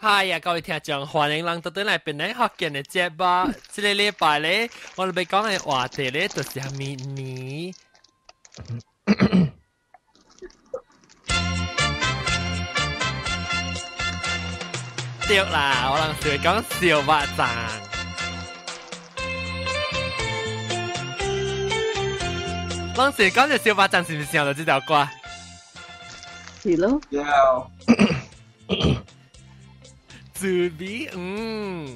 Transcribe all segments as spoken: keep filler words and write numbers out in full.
嗨呀，各位聽眾，歡迎嚟到對嚟邊嚟學見嘅節目。這個禮拜咧，我哋要講嘅話題咧，就是係咪呢？對啦，我諗是講小肉粽。當時講嘅小肉粽是唔是想到這條歌？ 是咯。 要。 自比嗯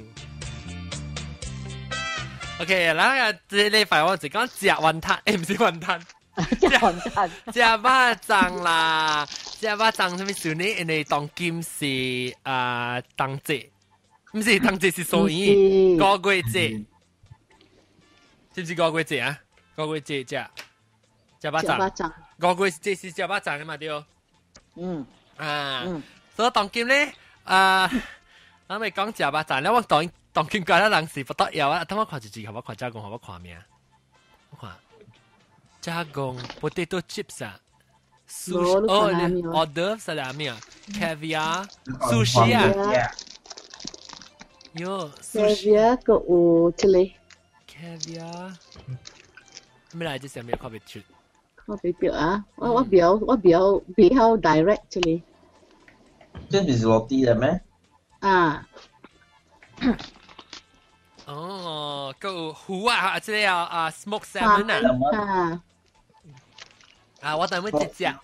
，OK， 然後這禮拜我就講食雲吞，誒唔是雲吞， 食雲吞， 食肉粽啦，食肉粽什麼時候呢？因為當今是啊冬節，唔是冬節是數年過季節，是唔是過季節啊？過季節食食肉粽，過季節是食肉粽嘅嘛對？ 嗯啊，所以當今咧啊。我咪講食肉粽咧，我當當見過啦，人是不得有啊！等我看一字，我看加工，我看咩啊？我看加工 potato chips 啊 ，sushi 哦 ，order salami 啊 ，caviar sushi 啊，喲 ，caviar 個有這裡 caviar，咩來隻上面看唔出？ 我比較啊，我我比較我比較比較 direct 這裡， 這不是落地的咩？ 啊， 哦，個湖啊，即係啊 smoke salmon 啊，啊，我等會直接啊，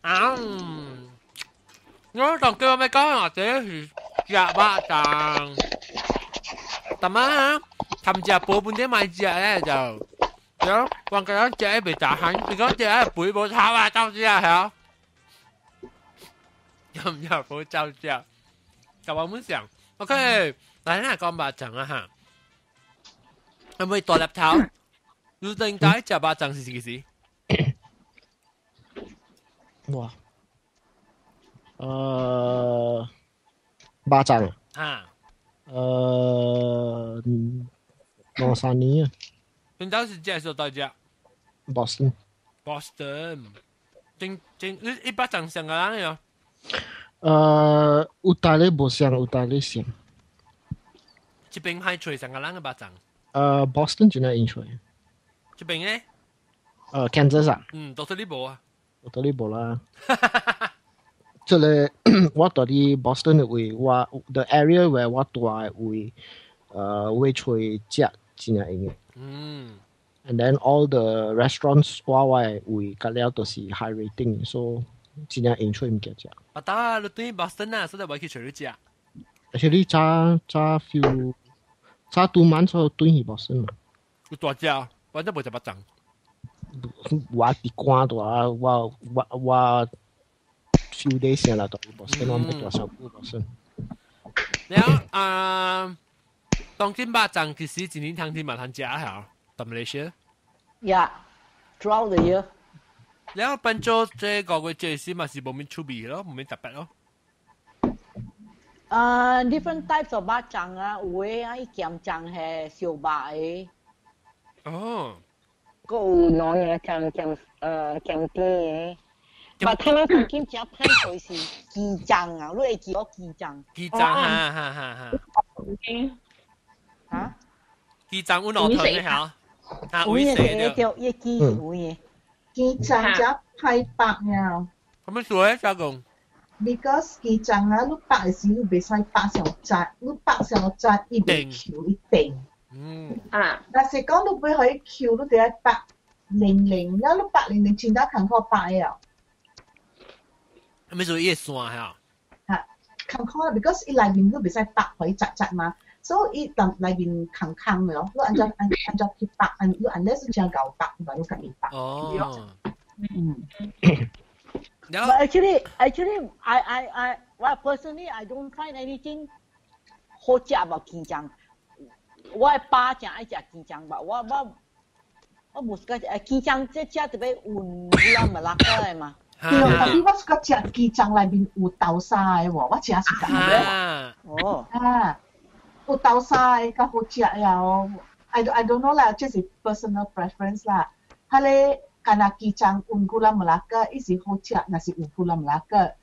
我當叫我咪講或者是食肉粽，但係啊，尋日報本啲買隻咧就，有講緊隻喺被炸痕，如果隻喺背部炒啊，周知啊，係啊，有唔有冇周知啊？就我們想 ，OK， 嗱，呢個講肉粽啊嚇，係咪大粒頭？要定解食肉粽是幾時？ 哇，誒，肉粽啊， 誒，兩三年啊。 你當時介紹大家 Boston。Boston， 正正一一肉粽上個人呀？ 呃，有大咧無像，有大咧像。 這邊係吹上個人嘅肉粽。 呃 ，Boston 就係印出嚟。 這邊咧？ 呃 ，Kansas 啊。 嗯，到呢部啊。 到呢部啦。即係我到啲 Boston 嘅位，我 the area where 我住嘅位，呃，會吹食真係應嘅。 嗯。 And then all the restaurants 我嘅位，隔了都是 high rating， so 真係應出唔記食。 啊，打你對 Boston 啊，所以我去隨你食。 Actually，早早 few 早 two months 我對去 Boston 嘛。 有大隻啊，或者冇食肉粽。 我啲關度啊，我我我 few days 先啦，到 Boston 我冇多少去 Boston。 然後啊，當今肉粽其實今年冬天嘛通食啊，到 Malaysia。 Yeah, throughout the year。 然後變咗這個個節時嘛是冇咩出別咯，冇咩特別咯。 啊 ，different types of 肉粽啊，有嘅啊，伊鹹粽係燒肉嘅。 哦。 個有兩樣鹹鹹誒鹹啲嘅。但係我當今食派對是雞粽啊，你會記得雞粽？ 雞粽哈哈哈哈。 嚇？ 雞粽有兩條嘅嚇。啊， 有嘅係條一雞有嘅。 雞粽只派白呀。 咁樣做咧，家公。 Because 雞粽啊，你白嘅時你袂使白上窄，你白上窄，伊袂翹一定。 嗯。 啊。 但是講你袂可以翹，你得白零零，然後你白零零全家坎坷白呀。 咁樣做葉線嚇。 嚇，坎坷 ，because 伊內面你袂使白可以窄窄嘛，所以伊內內面坎坎嘅咯，你按照按按照去白，按你 unless 你將搞白，咪你咁易白。 哦。 嗯。But actually, actually, I, I, I, well, personally, I don't find anything 好食about 雞粽。我嘅爸正愛食雞粽吧，我我我冇食誒雞粽，即食特別混啦咪辣嘅嘛。 對，但係我是個食雞粽內面有豆沙嘅喎，我食是咁嘅。 哦。 啊，有豆沙嘅，較好食呀。I I don't know 啦，即是 personal preference 啦。係咧。kana kicang un gula melaka isi hocak nasi un gula melaka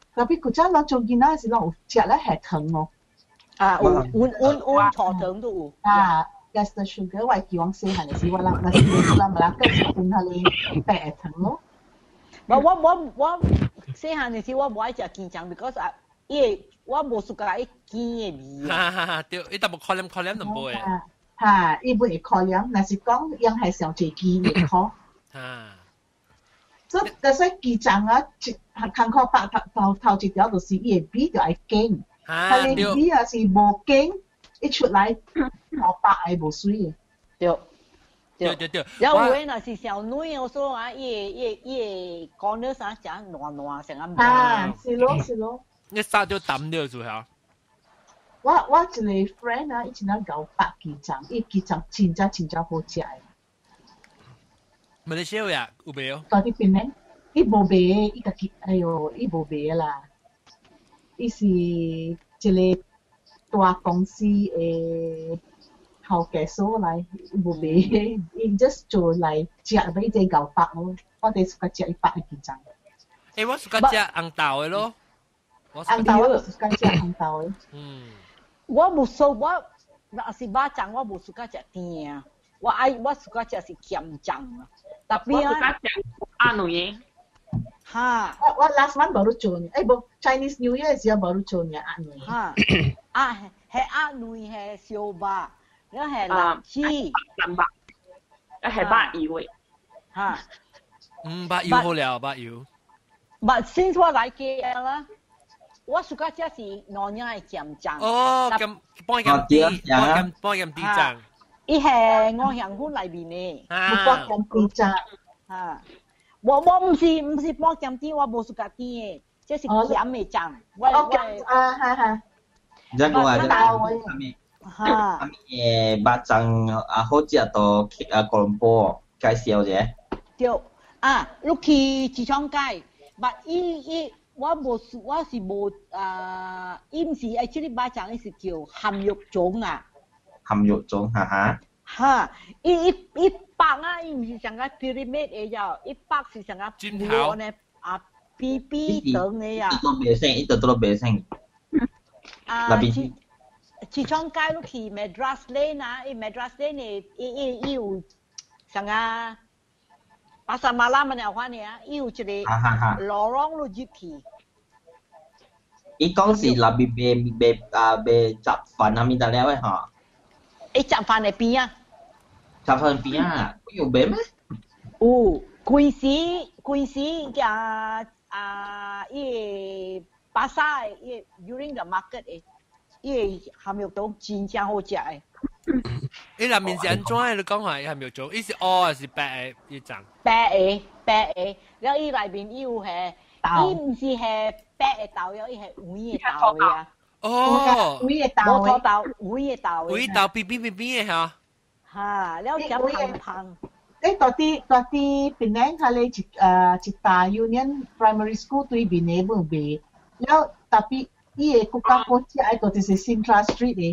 特別古早攞做囡仔時攞有食咧係糖哦。 啊，有阮阮阮茶糖都有。 啊 ，gas the sugar 我係叫往細漢嘅時，我諗那時我諗啦，跟住換下你白糖咯。 我我我我細漢嘅時我唔愛食堅醬 ，because 啊，伊個我無熟甲伊堅嘅味啊。 哈哈哈，對，伊淡薄可憐可憐淡薄誒。 嚇，伊本係可憐，但是講樣係上最堅嘅可。 啊。 所以但係堅醬啊，坎坷白頭頭頭一條就是伊個味就係堅，但係味啊是無堅，一出來頭白係無水嘅。 對。 對對對， 有位若是小女我說啊，伊伊伊講了啥食爛爛成咁。 啊，是咯是咯。 你沙就抌掉住下。 我我一個 friend 啊，以前咧搞白雞醬，伊雞醬真真真真好食嘅。 咪你燒呀？有未有？ 到啲邊咧？伊無賣，伊家己，哎呦，伊無賣啦。伊是一個大公司誒。後嘅所嚟無賣，伊 just 做嚟食俾只牛白咯。我哋suka食伊白嘅雞醬。 誒，我 suka 食紅豆嘅咯。 紅豆我 suka 食紅豆嘅。 嗯。我無數我，若是肉醬我無 suka 食甜啊。我愛我 suka 食是鹹醬啊。特別啊。 我 suka 食阿女嘅。 哈。 我 last month baru 做呢，誒冇 Chinese New Year 時候 baru 做呢阿女。 哈。啊，係阿女係燒肉。嗰係辣椒， 南白，嗰係白油嘅。 嚇， 嗯，白油好了，白油。 白先我嚟嘅啦，我暑假只是攞嘢係鹹醬。 哦，咁幫佢啲，幫佢幫佢啲醬。 伊係我香菇裏邊嘅， 冇幫佢啲醬。 嚇，我我唔是唔是幫佢啲，我冇暑假啲嘅，即係鹹嘅醬。 我我啊係係。 即係我係啲咩？ 哈， 誒，白醬啊，好食到啊，哥倫布介紹者。 對，啊，你去市場街，但伊伊我無我是無啊，伊唔是 actually 白醬，伊是叫鹹肉粽啊。 鹹肉粽，哈哈。 哈，伊伊伊白啊，伊唔是成個 pyramid 嘅呀，伊白是成個磚頭呢啊 B B 等嘅呀。 一度白色，一度都白色。 啊，市市場街你去 Madras Lane 啊，伊 Madras Lane 呢，伊伊伊有成個巴沙馬拉乜嘢話呢？伊有一個 lorong 路入去。 伊講是那邊賣賣啊賣雜飯啊，咪得了嘅嚇。 伊雜飯喺邊啊？ 雜飯邊啊？有賣咩？ 有，規時規時啊啊！伊巴沙伊 during the market 誒，伊鹹肉粽真正好食誒。 伊內面是安怎誒？你講下鹹肉粽，伊是黑還是白誒？伊醬。 白誒，白誒，然後伊內面伊有係，伊唔是係白嘅豆，伊係黃嘅豆嘅啊。 哦， 黃嘅豆冇錯豆，黃嘅豆。 黃豆邊邊邊邊嘅嚇。 嚇，然後咁胖胖。 誒，嗰啲嗰啲邊咧，佢哋一誒一大 Union Primary School 對面嘅冇賣，然後特別伊個國家國家喺度就是 Sintra Street 嘅。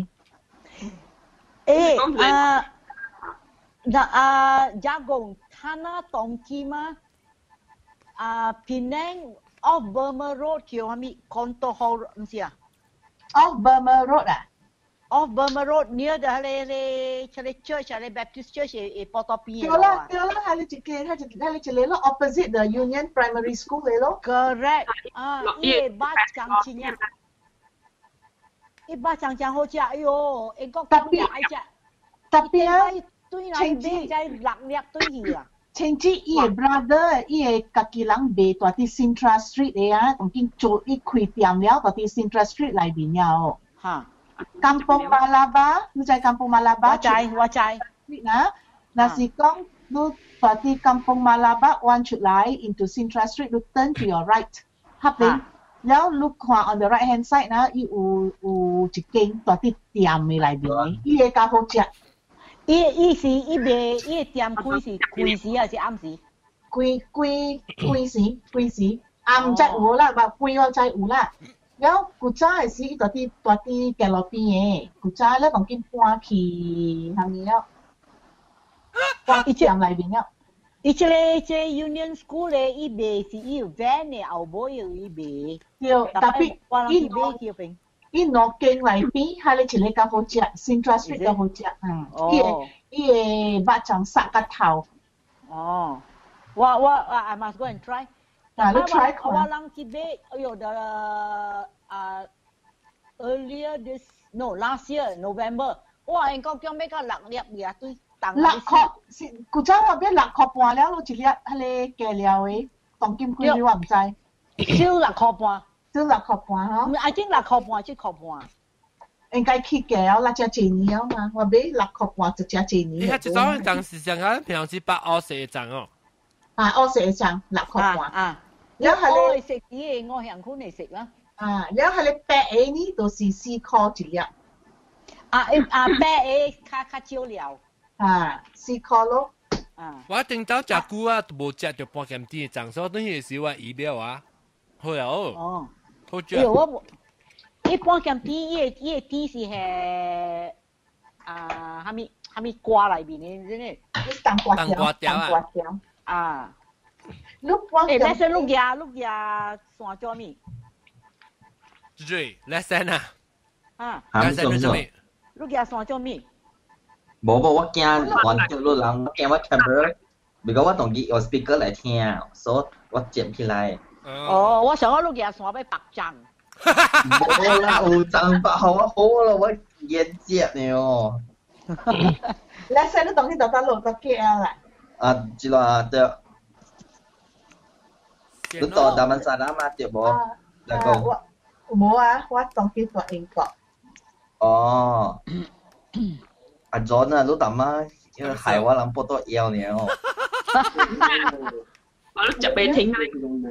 誒啊，那啊，Jagung Tanah Tongki 嘛，啊，Penang off Burma Road 叫係咪 Conto Hall 唔是啊 ？Off Burma Road 啊 ？Off Burma Road near the 係咧係咧 church 係咧 Baptist Church 係係波多邊嘅。 對啦對啦，係你一個係一係你一個咯 ，opposite the Union Primary School 嚟咯。 Correct 啊，伊個巴掌錢呀。伊巴掌真好食，哎呦！英國講嘢愛食， 特別啊， 對來買在六粒對去啊。 甚至伊個 brother，伊個家己人賣喺啲 Sintra Street 嘅啊，當今做伊開店了，喺啲 Sintra Street 裏邊了。 嚇 ，Kampung Malaba，你知 Kampung Malaba？ 我知我知。 嗱，嗱是講你喺啲 Kampung Malaba 彎出來 into Sintra Street，你 turn to your right， 合邊。然後 look 看 on the right hand side 呢，伊有有一間大啲店嘅裏邊嘅，伊個較好食。 伊伊是伊賣伊個店開是開時還是暗時？ 開開開時開時，暗則有啦，唔開我則有啦。然後古早嘅時，伊大啲大啲街路邊嘅，古早咧當今搬去係咪了？搬去店裏邊了。 伊即个即 Union School 咧，伊卖是伊有 van 嘅，後尾又伊賣。 對，特別伊賣叫邊？ 伊攞經嚟邊，係你一個較好食 ，Central Street 較好食。嗯，伊個伊個肉醬殺個頭。 哦，我我啊 I must go and try。 嗱，你 try 看。 我人去買，哎呦的啊 ，earlier this no last year November，哇，人講叫咩個六粒嘢對。六塊，是古早話俾六塊半了，攞一粒係你加料嘅，當金龜你話唔知？ 少六塊半， 少六塊半嗬。 I think 六塊半，七塊半。 應該去加啦，只濟年啊嘛，我俾六塊半就只濟年。 你睇一早嗰陣時上啊，平常時八澳四陣哦。 啊，澳四陣六塊半。啊， 然後係你食啲我向款嚟食啦。 啊，然後係你白嘅呢，就是四塊一粒。啊啊，白嘅較較少料。 啊，四塊咯。 啊， 我頂早食久啊，都無食到半鹹啲嘅醬，所以等於是話意料啊。好啊， 哦， 好食。 我一半鹹啲，伊個伊個啲是係啊，蝦米蝦米瓜裏邊嘅，真係。 當瓜當瓜條啊。 當瓜條啊。 你半鹹。誒， 咩先？碌嘢碌嘢算咗咩？ 對，嚟先啊。 啊。 嚟先做咩？ 碌嘢算咗咩？ 無無，我驚玩掉路人，我驚我 camera，如果我同佢用 speaker 嚟聽，所以我接起來。 哦，我想我錄嘢算俾白醬。 冇啦，有醬白好啊，好啦，我研接你哦。 你使你當佢就得錄個機啊啦。 啊，知啦，對。你ต่อดามันซาดามาเจ็บบ่แล้วก็冇啊，我當佢做英國。 哦。阿 John 啊，你打嘛？因為係我諗波多腰呢哦。 我都就俾聽啊！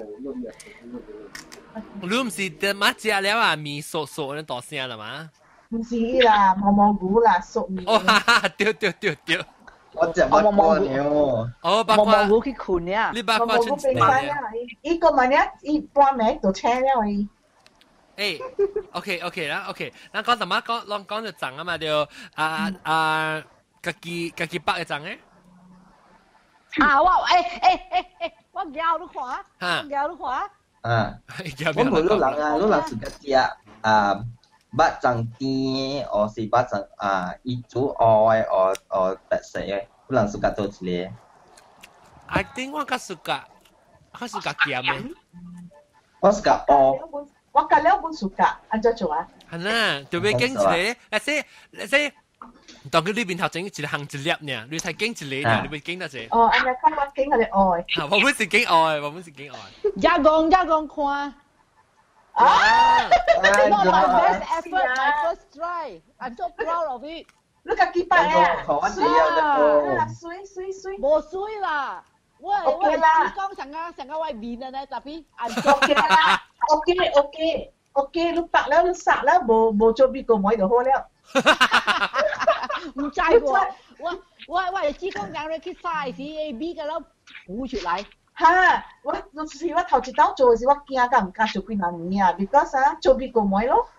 你唔是得乜食了啊？面熟熟那大聲啦嘛？ 唔是啦，毛毛菇啦，熟面。 哦哈哈，對對對對。 我食八卦呢哦。 哦，八卦。 毛毛菇去困呀。 你八卦真係啊！依個問一一半名就車了伊。 誒 ，OK OK 啦 ，OK，咱講什麼？講講講就漲啊嘛，就啊啊，家己家己北嘅漲誒。 啊，我誒誒誒誒，我教你看，我教你看。 啊，我問你人啊，你人是個食啊八漲甜，或是八漲啊一煮愛，或或白色嘅，你人是個做一個。 I think 我較是個，我是個鹹嘅。 我是個哦。 我隔兩本書架，按照做啊。 係啦，就俾經一個，嗱些嗱些，當佢呢邊頭整一個行一粒呢，你睇經一個呢，你會經得啫。 哦，按照看我經佢哋愛。 啊，我唔是經愛，我唔是經愛。 一講一講看。 啊 ！Not my best effort, my first try. I'm so proud of it. 你個幾百啊？ 水水水， 冇水啦。我我係只講成個成個外面嘅咧，特別 OK 啦 ，OK OK OK， 你白了你殺了，冇冇做邊個妹就好了。 唔制喎，我我我係只講講你去 size A B 嘅咯，估出嚟。 嚇！我就是我頭一檔做嘅時，我驚㗎唔敢做幾難年啊 ，because 啊做邊個妹咯。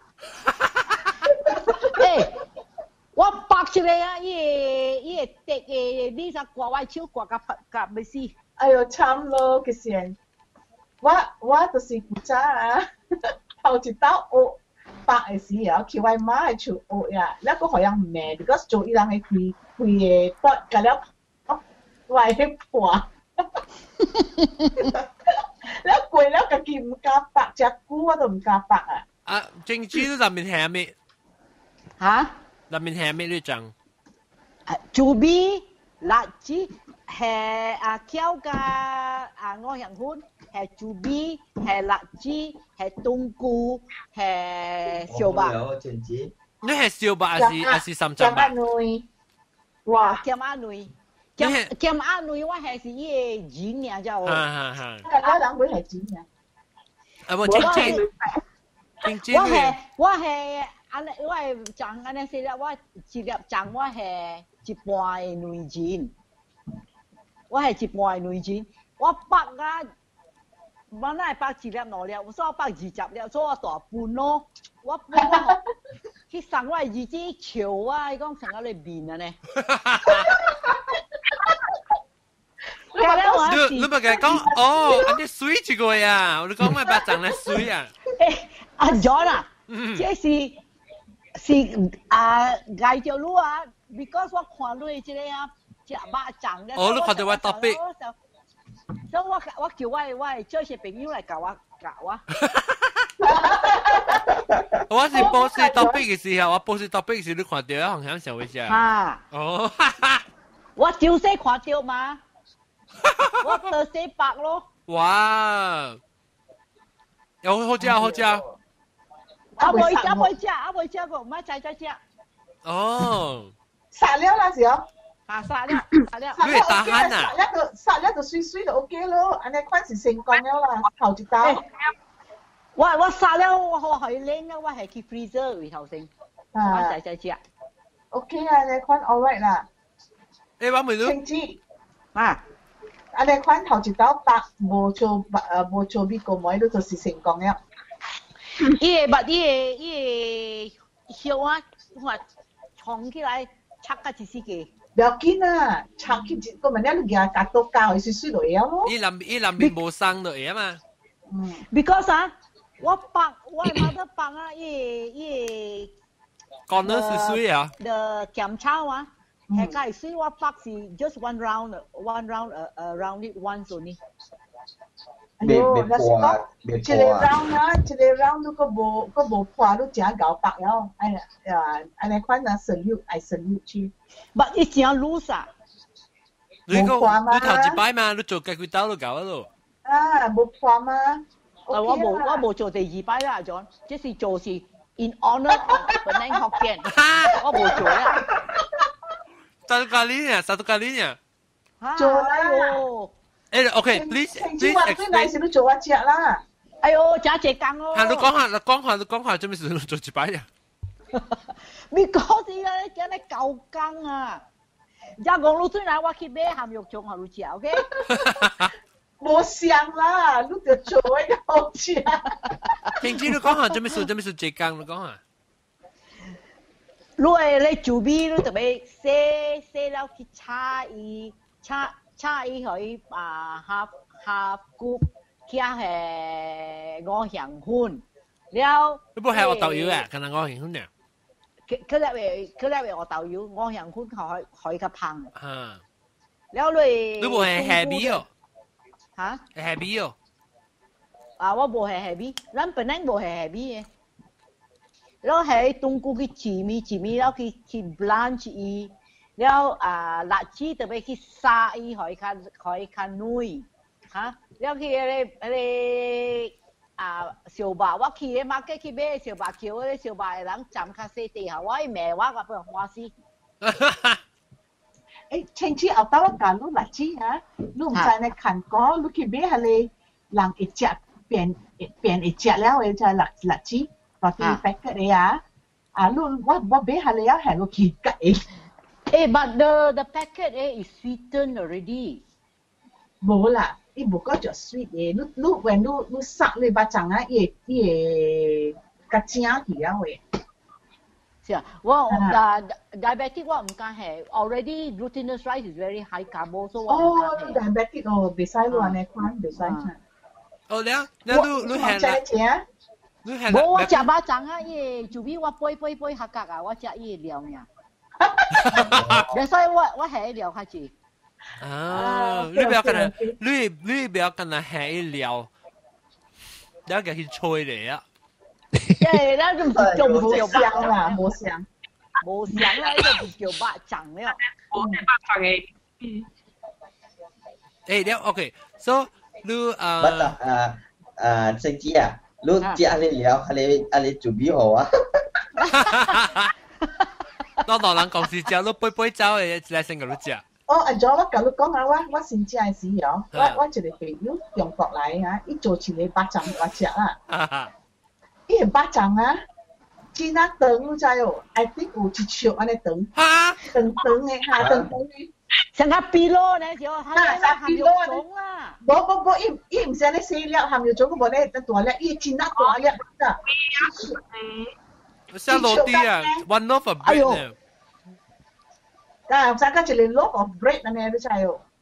誒！我白出嚟啊！伊個伊個滴個呢隻掛歪超掛甲甲咪死。 哎呦，慘咯！其實我我就是古早啊，頭一道學白嘅時候，叫我媽去學呀，แล้วก็好像唔明 ，because 做伊人嘅開開嘅骨㗎了，我係破。แล้ว攰แล้วก็กิน唔加白，隻菇我都唔加白啊！ 啊，正珠入面係咩？ 嚇？ 入面係咩呢張？ 豬鼻、辣子係啊，挑嘅啊，我想款係豬鼻，係辣子，係冬菇，係小白。 你係小白還是還是深圳白？ 哇！鹹鴨女，鹹鹹鴨女我係是伊個錢呀，就。 哈哈哈。 我兩會係錢呀。 啊，我正正正正。 我係我係。安尼我係賺安尼四粒，我一粒賺我係一半嘅內錢，我係一半嘅內錢。我百啊，我乃百一粒兩粒，我所以百二十粒，所以我大半咯。我半我去送我兒子潮啊！伊講成個你面啊呢。 你你你咪講哦，安尼水一個呀，我哋講咩巴掌咧水啊？ 誒，阿 John 啊，這是是啊，介條路啊 ，because 我看你即個啊，隻巴掌咧。 哦，你看到我 topic。 所以我我叫我我做些朋友嚟教我教我。 我是報時 topic 嘅時候，我報時 topic 時你看到啊，好像小微笑。 啊。 哦。 我照先看到嘛。我得四百咯。 哇！有好食好食。 阿妹阿妹食阿妹食個，唔係仔仔食。 哦。 殺了啦時候。 啊殺了殺了。 你係大漢啊？ 殺了就殺了就水水就 OK 咯，安尼款是成功了啦，頭一刀。 我我殺了我我係拎啊，我係去 freezer 裏頭先。我仔仔食。 OK 啊，安尼款 alright 啦。 誒，我問你。 青子。 啊。 安尼款頭一刀白無做誒無做美國妹都就是成功了。 伊個把伊個伊個小啊，我衝起來拆個一絲嘅。 不要緊啊，拆起一個物了，你夾夾到膠係水水落去咯。 伊南伊南邊無生落去啊嘛。 嗯。Because 啊，我白我冇得白啊，伊伊。 講得是水啊。 的檢查啊。係介水我白是 just one round one round uh, around it once only。 哎呦，那是講一個 round 啊，一個 round 都個無個無破都真搞白了。哎呀呀，安尼款啊 salute I salute 去。 But 伊真 loose 啊。 你講你頭一擺嘛，你做幾幾刀都搞得咯。 啊，無破嗎？ 我冇我冇做第二擺啦，John，即是做是 in honour of Penang Hokkien，我冇做啦。 Satu kalinya, satu kalinya. Ayo. Eh, okay, please, please explain. 你做一隻啦。 哎呦，真係講咯。 嚇，你講下，你講下，你講下，做咩事？你做一擺呀？ 你講啲咧，真係夠工啊！而家講到最難，我去買鹹肉粽俾你食 ，OK？ 冇想啦，你就做一個好食。 聽知你講下，做咩事？做咩事？最工，你講下。 你誒，你做咩？你特別洗洗了去炒伊，炒炒伊去啊，合合谷，加係五香粉，了。 你冇係我豆油啊？可能五香粉啊？ 佢佢咧為佢咧為我豆油，五香粉可可較香。 啊。 了你。 你冇係下邊哦？ 嚇？ 下邊哦？ 啊，我冇係下邊，咱本來冇係下邊嘅。แล้วให้ตรงกูกิจีมีจีมีแล้วกิกิบลันจีแล้วอ่าลัดจีแต่ไปกิซาอีหอยคันหอยคันนุยฮะแล้วกิอะไรอะไรอ่า小白我去咧馬街去買小白橋咧小白人站卡西地下我誒咩話個不花絲誒青枝後頭我教你辣子啊你唔使你看過你去買係你人一隻變變一隻了誒就係辣辣子嗰啲 packet 嚟啊！啊，你我我俾下你啊，係攞去計。 誒 ，but the the packet 誒 is sweetened already。 冇啦，伊冇嗰隻 sweet 嘅，你你 when 你你殺你把掌啊，伊伊個正去啊喂。 是啊，我但 diabetic 我唔敢係 already glutinous rice is very high carb，所以我唔敢係。 哦，你 diabetic 哦，別使攞呢款，別使食。 哦，你啊，你你你係啦。 冇我食巴掌啊！伊就比我杯杯杯合格啊！我食伊料呀，所以我我係料開始。 啊，你不要跟他，你你不要跟他係料，你要給佢吹嚟啊！ 誒，那就唔是做唔叫巴掌啦，冇香， 冇香啦，呢個唔叫巴掌了。 我係巴掌嘅。 誒，你 OK，so 你啊， 不啊啊，青子啊。你知阿你聊，阿你阿你做邊好啊？ 我老人講是食，你杯杯酒嘅嚟先同你食。 哦，阿咗我同你講下，我我先知係時候，我我一個朋友中國嚟啊，伊做起嚟巴掌我食啦。伊係巴掌啊，真啊長，你知哦 ？I think 有一尺安尼長。 嚇！ 長長嘅嚇，長長嘅。 成個比羅呢就係含肉粽啦。 冇冇冇，伊伊唔使你細粒含肉粽，冇咧得大粒，伊真啊大粒㗎。 像落地啊 ，one loaf of bread 呢？ 啊，再加一個 loaf of bread 安尼，你知哦？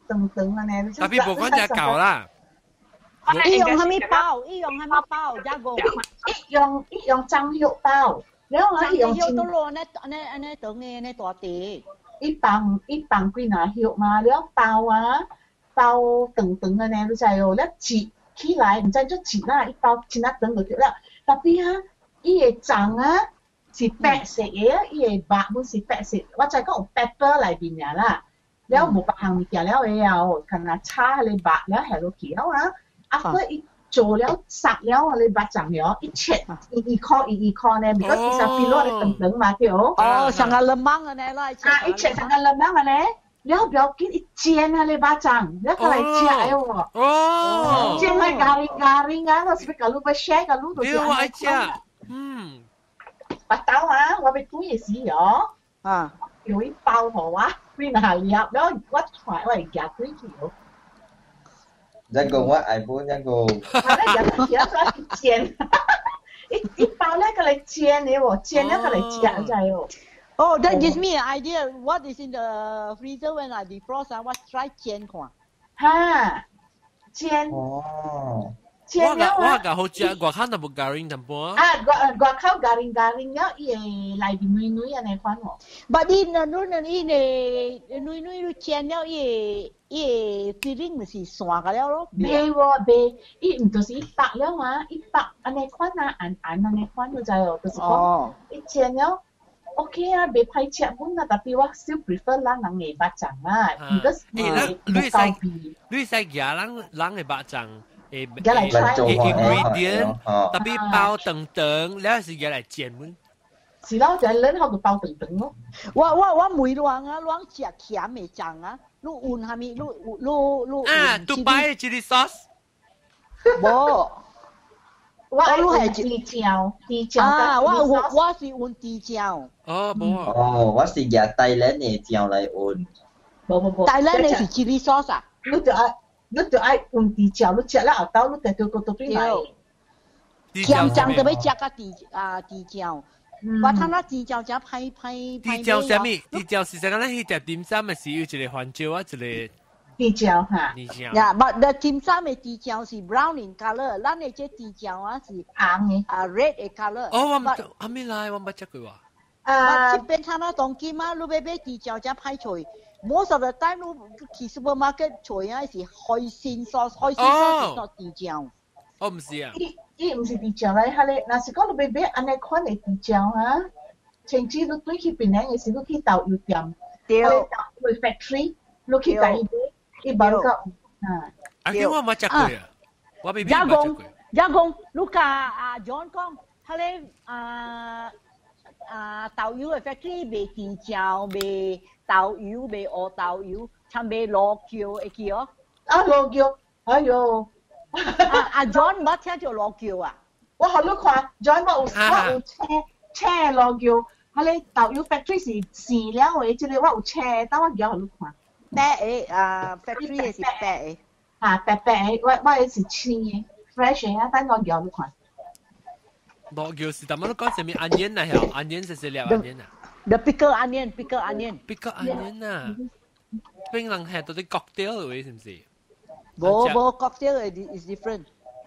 等等啊呢。 特別無講只舊啦。 伊用蝦米包？伊用蝦米包？一個。 伊用伊用章肉包，然後啊伊用章肉都攞安尼安尼安尼當嘅安尼大地。 伊放伊放幾拿肉嘛，然後包啊包等等啊呢，你知哦，你切起來，唔知做切啦，伊包切啊等就對啦。特別啊，伊個章啊是白色嘅啊，伊個白本是白色，我就講有 pepper 裏邊呀啦，然後冇白行物件了嘅後，可能炒下你白了係落去了啊。after 伊做了殺了你白醬了，一切一一顆一一顆呢，because 伊上邊落嚟等等嘛對哦。 哦，像個檸檬安尼啦， 啊，一切像個檸檬安尼，然後不要緊一煎下你白醬，然後嚟食嘅喎。 哦。 煎嚟咖喱咖喱啊，我是不是搞路不 share 個路都是。 我愛食。嗯。 白豆啊，我俾煮嘢時哦。 啊。 有一包好啊，幾拿粒，然後我傳我係夾幾條。 一個我愛搬一個。 係咧，有有咗一煎，一一包咧個嚟煎嘅喎，煎咧個嚟食就係喎。 Oh, that gives me an idea. What is in the freezer when I defrost? I want try 煎看。 哈，煎。 哦。 煎了啊！我個好食，外口都冇 garing 淡薄。 啊，外外口 garing garing 了，伊個內邊軟軟安尼款喎。 But in the 軟伊個軟軟煎了，伊伊 filling 就是散個了咯。 袂喎袂，伊毋就是伊白了嘛，伊白安尼款啊，暗暗安尼款，你知哦，就是講伊煎了。OK 啊，袂歹食本啊，特別我 still prefer 咱人嘅白醬啊，如果你你使你使夾人人嘅白醬。誒誒 ingredient， 特別包等等，แล้ว是嘢嚟煎喎。 是咯，就係撚後就包等等咯。 我我我每兩啊，兩隻鹹嘅醬啊，你換下面，你你你啊，杜拜 chili sauce。 冇， 我係地醬，地醬啊，我我我是換地醬。 哦，冇。 哦，我是夾大連嘅醬嚟換。 冇冇冇。 大連你是 chili sauce 啊？ 你就愛。你就愛用地醬，你食了後頭你就個個對來。 鹹醬特別食個地啊地醬，我睇那地醬真歹歹歹。 地醬啥物？地醬是啥個？咱去食點心嘅時有一個番椒啊，一個地醬哈。 地醬。 呀，but the 點心嘅地醬是 brown in colour，咱嘅隻地醬啊是紅嘅， 啊 red 嘅 colour。 哦，我唔阿咪來，我唔食過喎。 啊，這邊睇那當金啊，你買買地醬真歹脆。Most of the time, 你去 supermarket 除啊是海鮮 sauce， 海鮮 sauce 是地醬。 我唔是啊。 伊伊唔是地醬嚟，係咧。嗱，是講你買買安尼款嘅地醬啊，甚至你對去邊樣嘅時，你去豆油店， 對， 去 factory，你去第一伊包個啊。 啊，叫我冇食過啊，我未必冇食過。 一講，你家啊 John 講，係咧啊啊豆油嘅 factory 賣地醬賣。豆油賣鵝豆油，參賣羅橋會記哦。 啊羅橋，哎呦！ 啊啊 John 冇聽到羅橋啊？ 我學你看 ，John 我有我有車車羅橋，佢哋豆油 factory 是飼料嘅，即係我有車，等我叫學你看。 白嘅啊 factory 係白嘅。 啊白白嘅，我我係是青嘅 fresh 嘅，等我叫你看。 羅橋是點樣？你講什麼 onion 啊？係 onion 是食料 onion 啊 ？The pickle onion, pickle onion. Pickle onion 啊，冰冷係到啲 cocktail 嘅是唔是？ 冇冇 cocktail is different。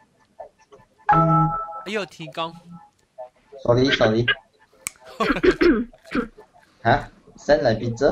哎呦，天光。 Sorry sorry。嚇，send 嚟 pizza。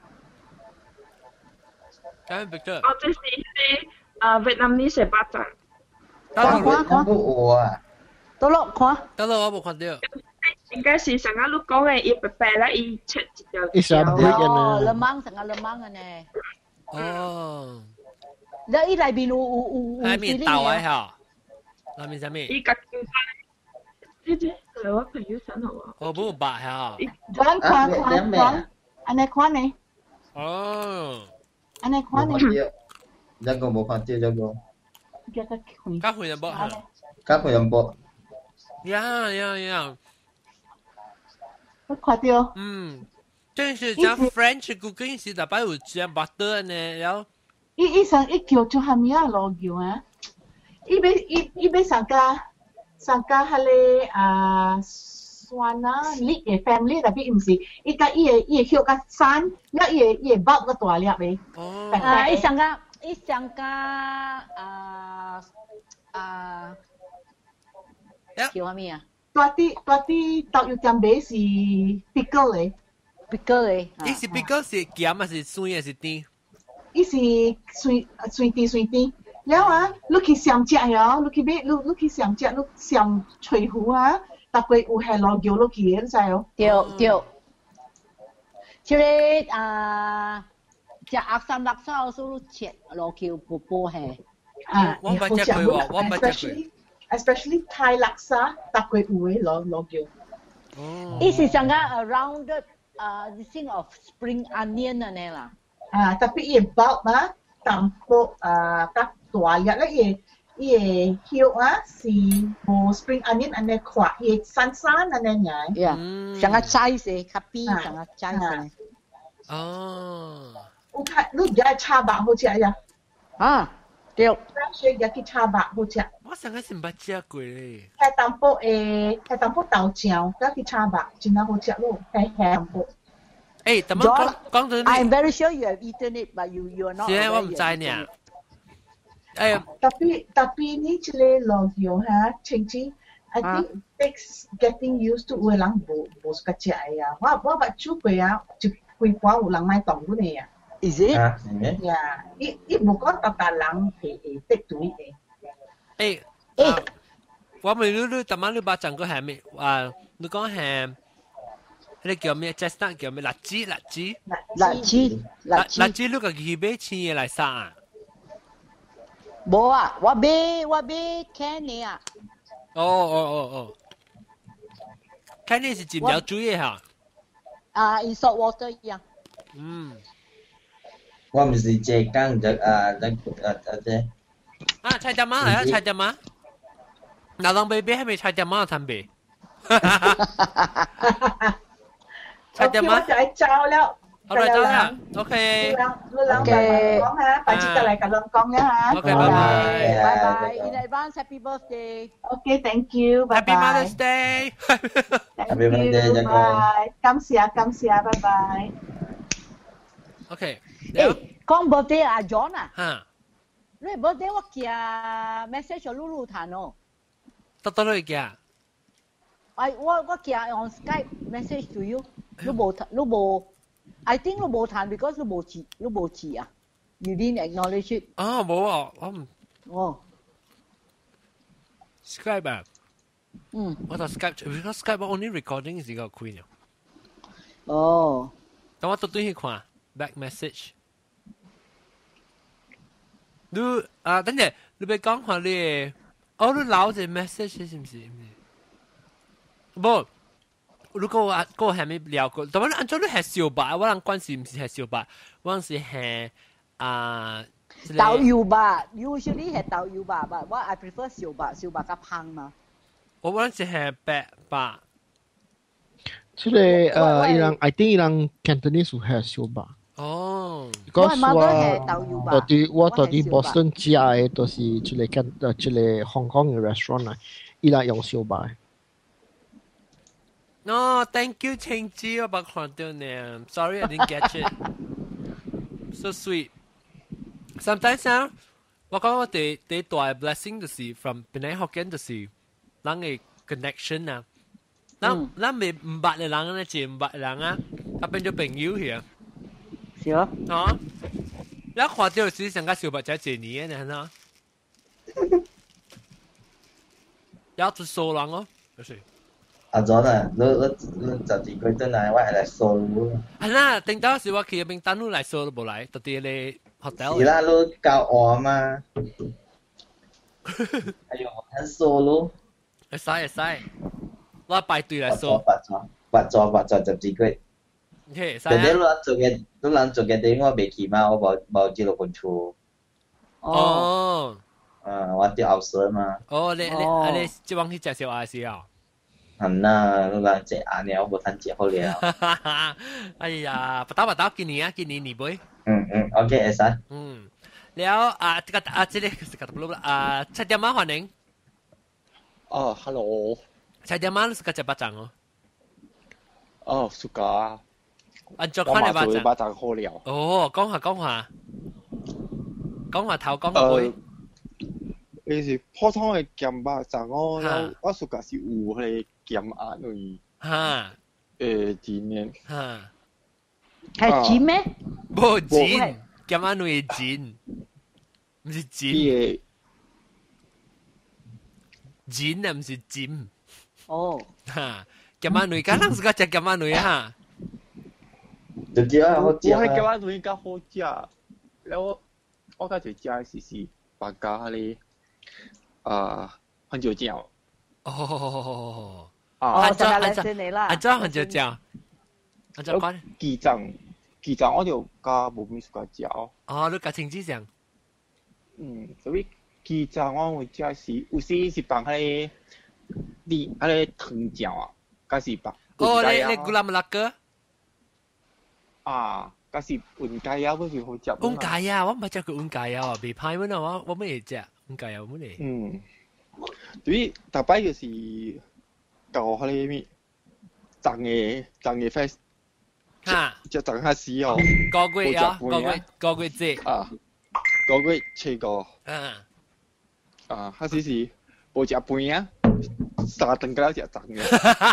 咩 pizza？ 哦，這是係啊，Vietnamese 嘅巴掌。 看看看。 我啊。 得咯，看。 得咯，我冇看到。 應該是上個你講嘅，伊白白啦，伊切一條。 伊是啊， 哦，檸檬成個檸檬嘅呢。 哦。 你伊內邊有有有有。 內面豆啊嚇，內面啥物？ 伊個叫啥？呢啲係我朋友想好啊。 哦，冇白嚇。 講看看看，安尼看呢？ 哦。 安尼看呢？ 一個冇看到一個。 加個開。 加開人波嚇。 加開人波。 呀呀呀！ 我看到。 嗯，正是講 French cooking 是大概有加 butter 呢，然後。 伊伊上一叫做蝦米啊？羅叫啊！伊要伊伊要上加上加迄個啊酸啊，你嘅 family 特別唔是，伊個伊嘅伊嘅血個山，了伊嘅伊嘅包個大粒嘅。 哦。 啊，伊上個伊上個啊啊，叫乜嘢啊？ 大啲大啲豆油醬味是 pickle 嘅 ，pickle 嘅。 伊是 pickle 是鹹還是酸還是甜？ 伊是酸酸甜酸甜。แล้วอ่ะลูกขี้เสียมเจ้าเหรอลูกขี้เบ้ลูกลูกขี้เสียมเจ้าลูกเสียมช่วยหัวตะกุยอูแฮลอกิวลูกขี้รู้ใช่เหรอ对对即個啊只鴨三六三數切落去薄薄係อ่า我唔知佢喎我唔知佢 especially Thai laksa ตะกุยอู嘅ลอลอกิวอ๋อ伊是上個 rounded 啊 this thing of spring onion 啊呢啦อ่า tapi 伊 bulk นะตำโปอ่ากับตัวเล็กแล้วเอเอหิวอ่ะสีโมสปริงอันนี้อันนี้ขวาเอซันซันอันนี้ไง yeah 像個 size คัพปี้像個 size 哦อุทัยลูกยาชาบะหัวเจ้าอ่ะอ่าเดี๋ยวใช่ยากิชาบะหัวเจ้า我上個是唔捌食過咧แค่ตำโปเอแค่ตำโปเต่าเจียวยากิชาบะจิน่าหัวเจ้าลูกแค่แค่ตำโป誒，咁樣講講到你 I'm very sure you have eaten it but you you are not 是啊，我唔知呢。哎呀 tapi tapi ni cile logio ha cengci I think takes getting used to 有人無無個食呀我我捌煮過啊一幾盤有人買當嗰啲啊 is it 啊是咩呀伊伊無講特特人會會得對嘅誒誒我咪你你特晚你把整個係咩啊你講係你叫咩 chestnut 叫咩辣子辣子辣子辣子辣子你個佢俾錢嘢嚟殺啊冇啊，我買我買 candy 啊。 哦哦哦哦 ，candy 是浸咗煮嘢嚇。 啊 ，in salt water 一樣。 嗯。 我唔是浙江就啊那啊啊啫。 啊，菜點媽嚟啊，菜點媽。嗱，當 baby 係咪菜點媽參比？菜點媽。 我就係走了。 好啦，走啦，OK。 你兩個講下，快啲過嚟同我講一下。 OK，拜拜。 拜拜。In advance, happy birthday. Okay, thank you. Bye Happy bye. Mother's Day. Happy Mother's Day, bye. 感謝感謝，拜拜。 OK。 誒，講 birthday 阿 John 啊。 嚇。 你 birthday 我寄 message 露露談哦。 得得嚟嘅。 I 我我寄 on Skype message to you，你冇你冇。I think 你冇彈 because 你冇字，你冇字啊。You didn't acknowledge it。 哦，冇啊，我唔。 哦。 Skype 啊。 嗯。 我就 Skype，because Skype only recording 是個 queen 啊。 哦。 等我讀對去看 back message。你啊，等陣你別講話你，哦，你留隻 message 是唔是？不。如果我我係咪了過，但係按照你係小白，我諗關係唔是係小白，我諗是係啊豆油吧 ，usually 係豆油吧，但我 I prefer 小白，小白較香嘛。 我諗是係白白。 即係誒，伊人 I think 伊人 Cantonese 係小白。 哦。 Because 我到底我到底 Boston 食嘅都是即係間誒即係香港嘅 restaurant 啊，伊人用小白。 No, thank you, Cheng Ji. 我冇看到呢。Sorry, I didn't get it. So sweet. Sometimes 啊，我講我第第大 blessing 就是 from 本來福建就是人嘅 connection 啊。咱咱未唔捌嘅人咧，只唔捌嘅人啊，啊變咗朋友去啊。 是啊。 啊，你看到是成個小白仔一年嘅呢？有做數人哦，就是。 阿咗啦，你你你就自己真係我係嚟掃。 係啦，頂到時我去嗰邊等你嚟掃都冇嚟，特啲你 hotel。 是啦，你教我嘛。哎呦，我睇掃咯。 會使會使，我排隊嚟掃。 白咗白咗白咗就自己。 OK，使啊。 但係你做嘅你諗做嘅地我未去嘛，我冇冇知道本處。 哦。 啊，我啲後生嘛。 哦，你你你即幫佢介紹下先啊。 係啦，你諗隻眼你我冇睇接好了。 哎呀，不打不打，今年啊，今年你妹。 嗯嗯 ，OK，會使。 嗯，แล้วอ่า個啊，這裡是個唔啦啊，七點晚歡迎。 哦 ，hello。 七點晚是個隻巴掌哦。 哦，暑假啊， 按照看你巴掌， 巴掌好了。 哦，講下講下，講下頭講下尾。 你是普通嘅鹹巴掌哦，我暑假是有迄個鹹鴨類。 哈。 誒，煎嘅。 哈。 係煎咩？ 冇煎，鹹鴨類係煎，唔是煎。煎啊，唔是煎。 哦。 哈。鹹鴨女，敢人是個食鹹鴨女哈？ 就只係好食。 我係鹹鴨女較好食，แล้ว我較就食是是白加嗰啊番椒醬。 哦。 啊，按照按照按照番椒醬，按照講。 雞胗，雞胗我就加冇咩個食。 哦，你加青椒醬。 嗯，所以雞胗我會食是，有時是放喺啲嗰啲糖醬啊。嗰時白， 哦，你你古拉姆拉哥啊，嗰時雲雞啊，嗰時好食。 雲雞啊，我唔係食過雲雞啊，未派乜啊，我我咩嘢食雲雞啊，乜嘢？ 嗯，對於大擺就是搞嗰啲咩，贈嘅贈嘅 fest， 嚇， 就贈下時哦， 個月啊，個月個月節啊，個月七個， 啊， 啊，嗰時是冇食飯啊。三頓嗰隻贈嘅，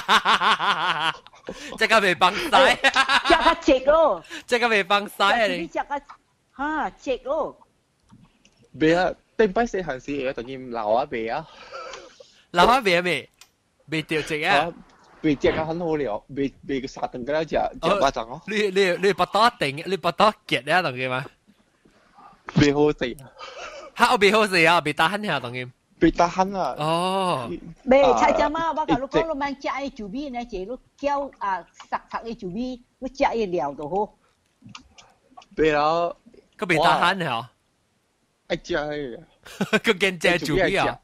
即刻未崩晒， 即刻直咯， 即刻未崩晒啊你！ 即刻嚇直咯， 未啊，頂擺細行時嘢當然流啊未啊， 流啊未啊未，未掉直啊， 未食啊很好料，未未個三頓嗰隻隻巴掌哦， 你你你不多定，你不多結啊當然嘛， 未好食， 嚇我未好食啊，未打狠下當然。 被tahan lah. Oh. Be, saya jama ba kalau kau lu main cak ai cubi ni je lu kiau ah sak sak ai cubi, lu cak ai liao tu ho. Be lah. Kau bị tahan hả? Ai cak ai. Kau gen cak cubi à?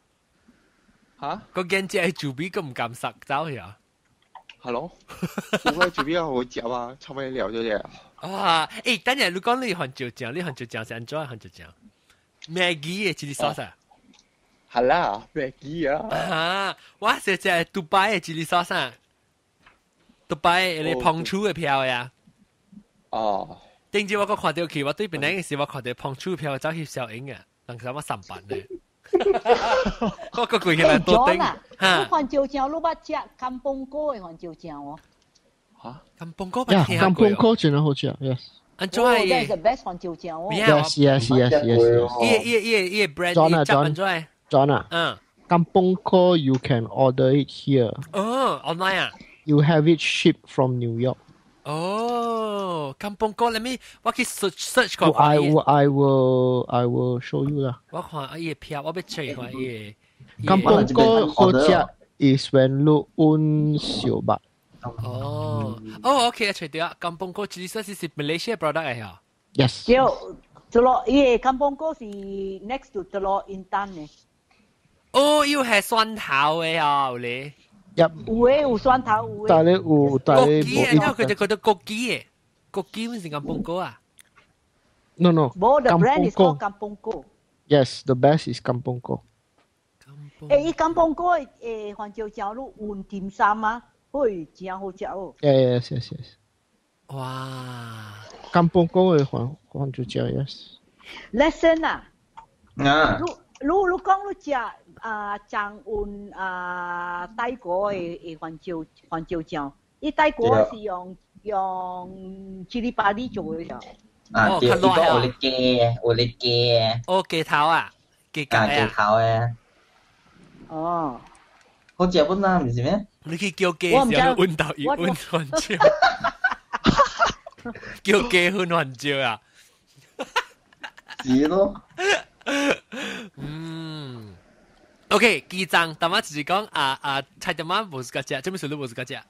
Hả? Kau gen cak ai cubi kau 唔敢食走hả? Hello. 我係cubi 好食啊，差唔多聊咗啫。 啊，誒，等陣你講你韓椒醬，你韓椒醬係安怎韓椒醬 ？Maggi 嘅 chili sauce 啊？ 係啦 ，Maggi 啊！ 啊，我食只杜拜嘅 chili sauce 啊，杜拜你胖醋嘅票呀。 哦。 頂住我個看到佢，我對邊嗰時我看到胖醋嘅票走去小英嘅，當時我上班咧。我個攰起來多頂。 嚇！韓椒醬，你捌食金崩哥嘅韓椒醬喎？ 嚇！ 金崩哥呀，金崩哥真係好食 ，yes。 安怎嘅？ 係 the best 韓椒醬喎。 Yes, yes, yes, yes. 伊伊伊伊 brand ，John 啊 ，John。 John 啊， 嗯 ，Kampung Ko you can order it here. 哦 ，online 啊 ？You have it shipped from New York. 哦 ，Kampung Ko， let me 我去 search search 個。 I will I will I will show you 啦。 我看伊個票，我要 check 看伊個。 Kampung Ko 好食 is when you own 小白。 哦，哦 ，OK， 找到，Kampung Ko 其實是 Malaysia product 嚟嚇。 Yes。 就，Telok 伊 Kampung Ko 是 next to Telok Intan 嘅。 哦，要係蒜頭嘅啊，有咧。 有誒，有蒜頭，有誒。 但係有，但係冇。然後佢哋覺得枸杞嘅，枸杞唔是Kampung Ko啊 ？No no。 冇 ，the brand is called Kampung Ko。 Yes, the best is Kampung Ko。 誒，伊Kampung Ko 誒，番椒醬路換甜心啊，會真好食哦。 Yes yes yes。 哇 ！Kampung Ko 嘅番番椒醬 yes。 Lesson 啊。 啊。 你你講你食啊醬換啊泰國嘅嘅番椒番椒醬，伊泰國是用用 chili padi 做嘅啫。 啊，對，伊個有啲雞，有啲雞。 哦，雞頭啊，雞腳啊。 雞頭誒。 哦。 好食本啦，唔是咩？ 你去叫雞時候換到伊換番椒，叫雞換番椒啊。 是咯。 嗯 ，OK， 記帳，但我就是講啊啊，菜點媽冇自家食，做咩事都冇自家食。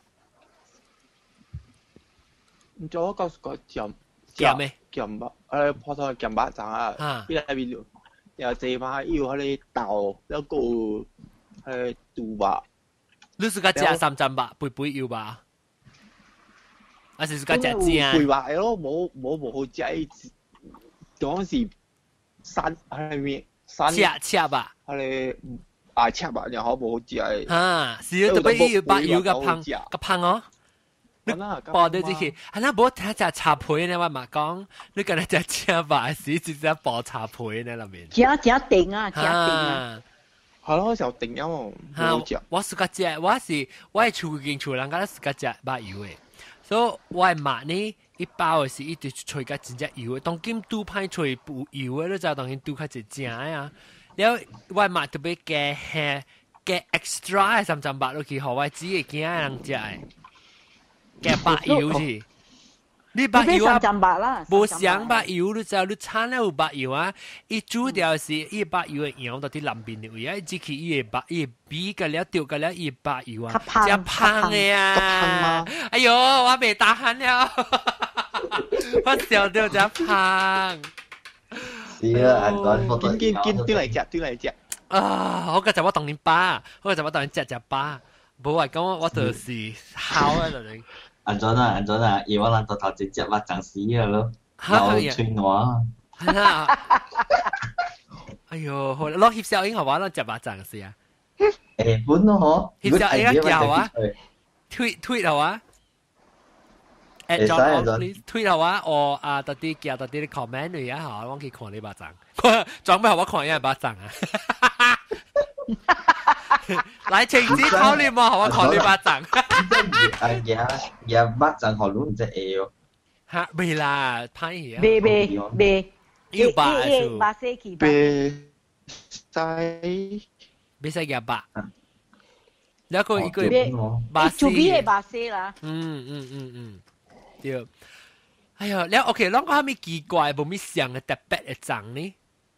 唔做我告訴個醬醬咩？ 醬巴，誒普通嘅醬巴醬啊，依個邊度？又這嘛要嗰啲豆，一個誒豆吧。 你自家食三針吧，杯杯要吧？還是自家食醬？ 杯吧咯，冇冇冇好食，嗰時。山係咩？山赤赤吧， 係啊赤吧，然後冇好食。 啊，是要特別要白油嘅香嘅香哦。 你播到这去，啊那无听只茶皮呢，我嘛讲，你今日只吃白屎，只只播茶皮呢里面。 正正定啊，正定啊。 係咯，時候定音喎，冇食。 我是個只，我是我係厝間厝人家是個只把油嘅，所以我係買呢一包嘅是一直吹個真只油嘅，當今都派吹不油嘅，你就當然都開始正啊。然後我係買特別嘅係嘅 extra 三trăm八落去，何謂只係驚人食嘅，嘅白油是。你白油啊，無想白油，你知道你產了有白油啊？伊煮掉是伊白油嘅樣到啲南邊嘅位啊，只去伊嘅白，伊比個了掉個了伊白油啊，真胖嘅啊！哎呦，我未打鼾了，我笑到真胖。 是啊， 見見見對嚟隻，對嚟隻。 啊！我嗰陣我當年巴，我嗰陣我當年隻隻巴，冇話講我就是烤啊就你。 安怎啊？安怎啊？伊我人到頭一隻肉長死啊咯，又吹暖。 係啊！哎呦，好攞翕相影好話，攞隻肉長死啊！ 誒，本咯嗬， 翕相影叫啊，tweet tweet 好啊，at John please tweet 好啊，我啊特啲叫特啲啲 comment 嚟啊，好，我去看你肉長，裝咩好我看一肉長啊！來晴子考慮嘛，好我看你肉長。 啊呀呀，肉長好luôn只嘢嚇，未啦，歹嘢。 未未未， 要白數。白色期白。 使。 別使嘅白。一個一個白色。做咩係白色啦？ 嗯嗯嗯嗯，對。哎呀，你 OK，啷個係咪奇怪，冇咩想嘅特別嘅長呢？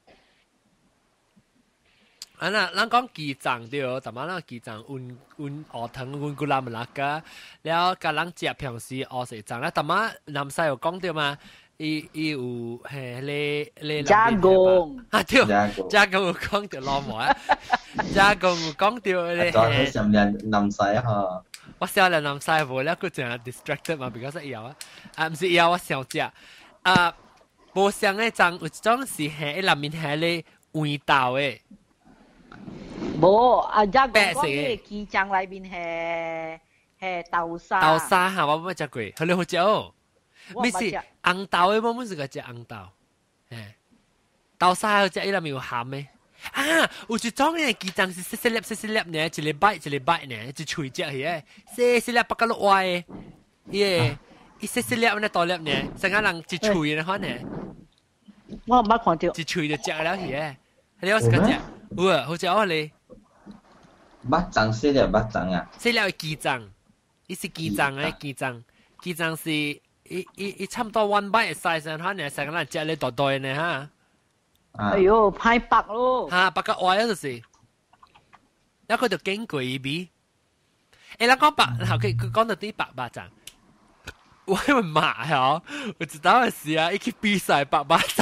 啊那，咱講機長對，但係咱機長運運學堂運古蘭唔落噶，แล้ว個人食平時學食長咧，但係南西有講對嘛，伊伊有係你你加工啊對，加工有講對老母啊，加工有講對你係。上年南西嗬， 我少年南西無咧，佢淨係 distracted 嘛，because 以後啊，啊唔是以後我想食啊，無想嘅長有一種是係內面係你味道嘅。 冇，啊！而家講講呢個機장裏邊係係豆沙。 豆沙嚇，我冇食過，佢哋好食哦。咩是紅豆嘅？我冇試過食紅豆。誒，豆沙好食，伊裏面有鹹嘅。啊，有一種嘅機장是細細粒細細粒呢，一粒擺一粒擺呢，一喙食嘅，細細粒不夠落歪嘅。耶，伊細細粒呢大粒呢，成個人一喙嘅可能。 我唔捌看到。 一喙就食了嘅，你有試過食？有啊，好食哦你。 肉長細粒肉長啊！ 細粒係機長，伊是機長誒，機長，機長是伊伊伊差唔多 one bite size，可能成個人食你大大呢嚇。 哎呦，太白咯！ 嚇，白個歪啊就是，一個就經過一邊。誒，嗱講白，後佢佢講到啲白肉長，我以為馬嚇，我知道嘅事啊，一去比賽白肉長。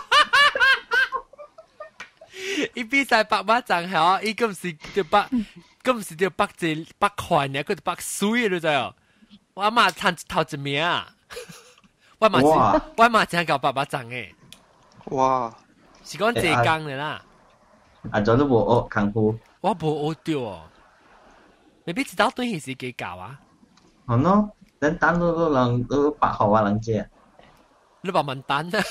伊比賽白馬掌嚇，伊咁是條白，咁是條白隻白塊呢，佢條白水你知哦。我阿媽撐頭一名啊，我嘛是，我嘛真搞白馬掌誒。 哇！ 是講浙江嘅啦。 啊，做都無學功夫。 我無學到哦，未必知道對係是幾教啊。 係咯，等等都都能都白學話能知。 你白問蛋啊！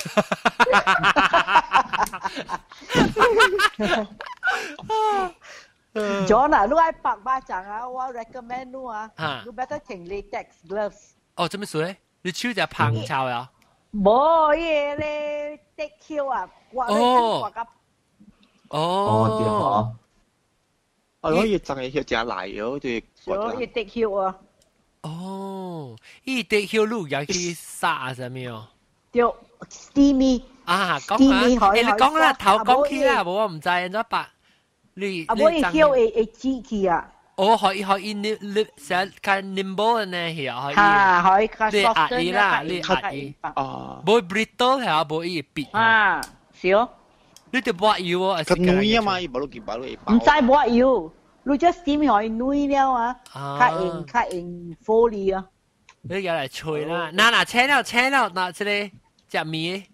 John 啊，你愛白巴掌啊，我 recommend 你啊，你 better 穿 latex gloves。 哦，做咩事咧？你手就碰臭呀？ 冇嘢咧，滴橋啊，刮咧刮個。 哦， 對嗬。 我攞嘢真係要食奶油對。 所以滴橋啊。 哦，伊滴橋路也去殺什麼哦？ 對 ，steamy。 啊，講下，誒你講啦，頭講起啦，冇我唔制，咗白。你啊，我係叫誒誒支起啊。 哦，可以可以你你成較 nimble 呢係可以。 嚇，可以較 soft 啦，你壓伊。哦。冇 brittle 係啊，冇伊別。 啊，少。 你條抹油喎， 佢軟啊嘛，伊冇落幾包落。 唔使抹油，你 just steam 可以軟了啊，較硬較硬 folly 啊。 你又嚟吹啦，嗱嗱請了請了，嗱這裡食面。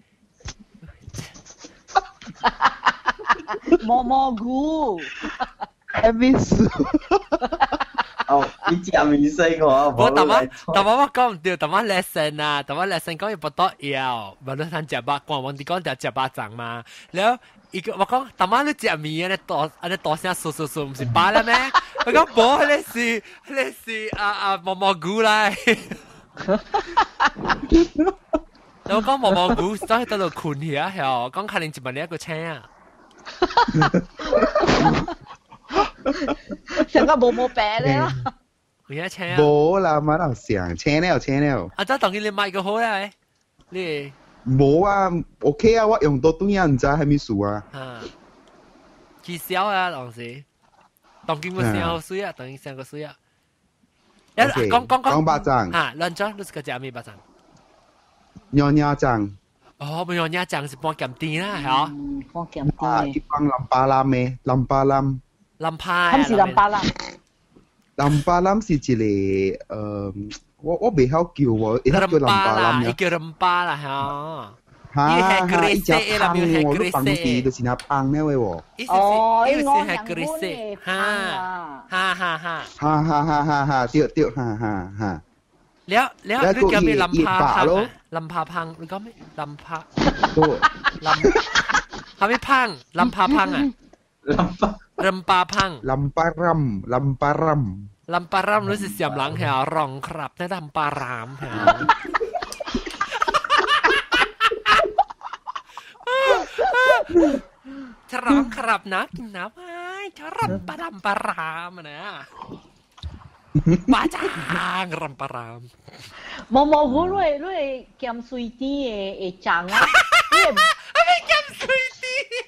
蘑蘑菇 ，I miss。 哦， 你食面水我， 我大媽大媽我講唔對，大媽 lesson 啊，大媽 lesson 講要不多要，唔係你食巴，講我哋講就食巴掌嘛。แล้วอีก我講大媽你食面咧多，อันนี้多聲數數數唔是巴啦咩？我講冇，你是你是啊啊蘑蘑菇嚟。我講蘑蘑菇都喺度困起啊，係哦，講可能一萬兩個車啊。 成個冇冇病咧。 而家車啊！ 冇啦，馬頭上車呢？車呢？ 啊，真當然你買個好咧，你冇啊 ，OK 啊，我用到東人咋，係咪數啊？ 啊，幾少啊？當時當見個聲好水啊，當見聲個水啊。 一講講講講巴掌啊，兩張你是個食咩巴掌？ nhỏ nhỏ掌。 哦，唔nhỏ nhỏ掌是半鹹甜啦，係啊。 半鹹甜。 啊，一般淋巴冧嘅，淋巴冧。 淋巴。 咁是淋巴冧。 淋巴冧是一個誒，我我未曉叫喎，一粒叫淋巴冧嘅。叫淋巴啦，嚇。 嚇嚇，一隻胖我都放啲，就是那胖那位喎。 哦， 呢個我係 grease，嚇嚇嚇嚇。 嚇嚇嚇嚇嚇，對對嚇嚇嚇。 แล้วแล้ว你講咩淋巴胖啊？淋巴胖，你講咩淋巴？淋係咪胖？淋巴胖啊？ 淋巴淋巴胖。 淋巴冧，淋巴冧。 淋巴冧รู้สึกเสียมหลังแถวรองครับใน淋巴รามแถวฉลองครับนะกินน้ำไอ้ฉลองปลาดำปลารามนะปลาจางรำปลาราม冇冇好你你鹹水啲嘅嘅醬啊！ 你係咪鹹水啲？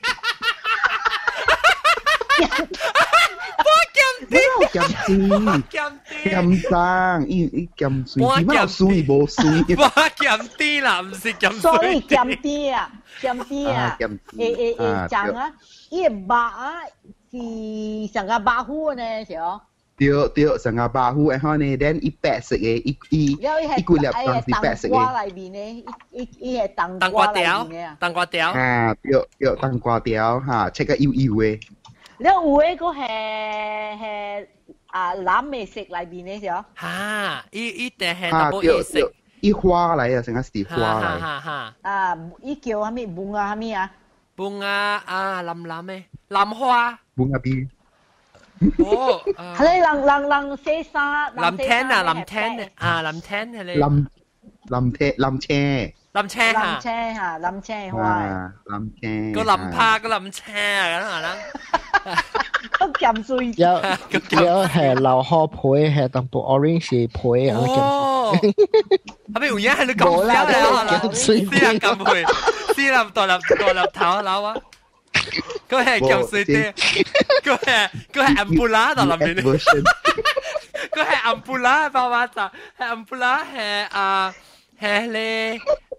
我鹹啲， 鹹啲，鹹生，依依鹹水，點解有水冇水？ 我鹹啲啦，唔是鹹水。 所以鹹啲啊，鹹啲啊，誒誒誒醬啊，依個白啊是成個白虎呢，是哦。 對對，成個白虎，然後呢，then 一白色嘅，一一一個粒當是白色嘅。 冬瓜裏邊呢，一一係冬瓜裏邊嘅。 冬瓜條。 啊，對對，冬瓜條嚇，切個油油嘅。 แล้ว有嗰個係係啊藍嘅色裏邊呢，是哦。 嚇，依依定係 double A 色。 依花嚟啊，成個是花嚟。 嚇嚇啊，依叫係咩？bunga係咩啊 ？bunga 啊，藍藍嘅藍花。 bunga B。 哦， 係你能能能寫沙， 藍天啊，藍天啊，藍天係你。 藍藍天藍車。 藍車嚇。 藍車嚇，藍車花。 藍車。 個藍帕個藍車咁係啦。 個鹹水。 有有係流河配係淡薄 orange 配啊。 哦。係咪有嘢係你咁少咧？私人咁配，私人獨立獨立頭樓啊！嗰係鹹水啲，嗰係嗰係暗布拉喺入面。嗰係暗布拉，包話就係暗布拉係啊係你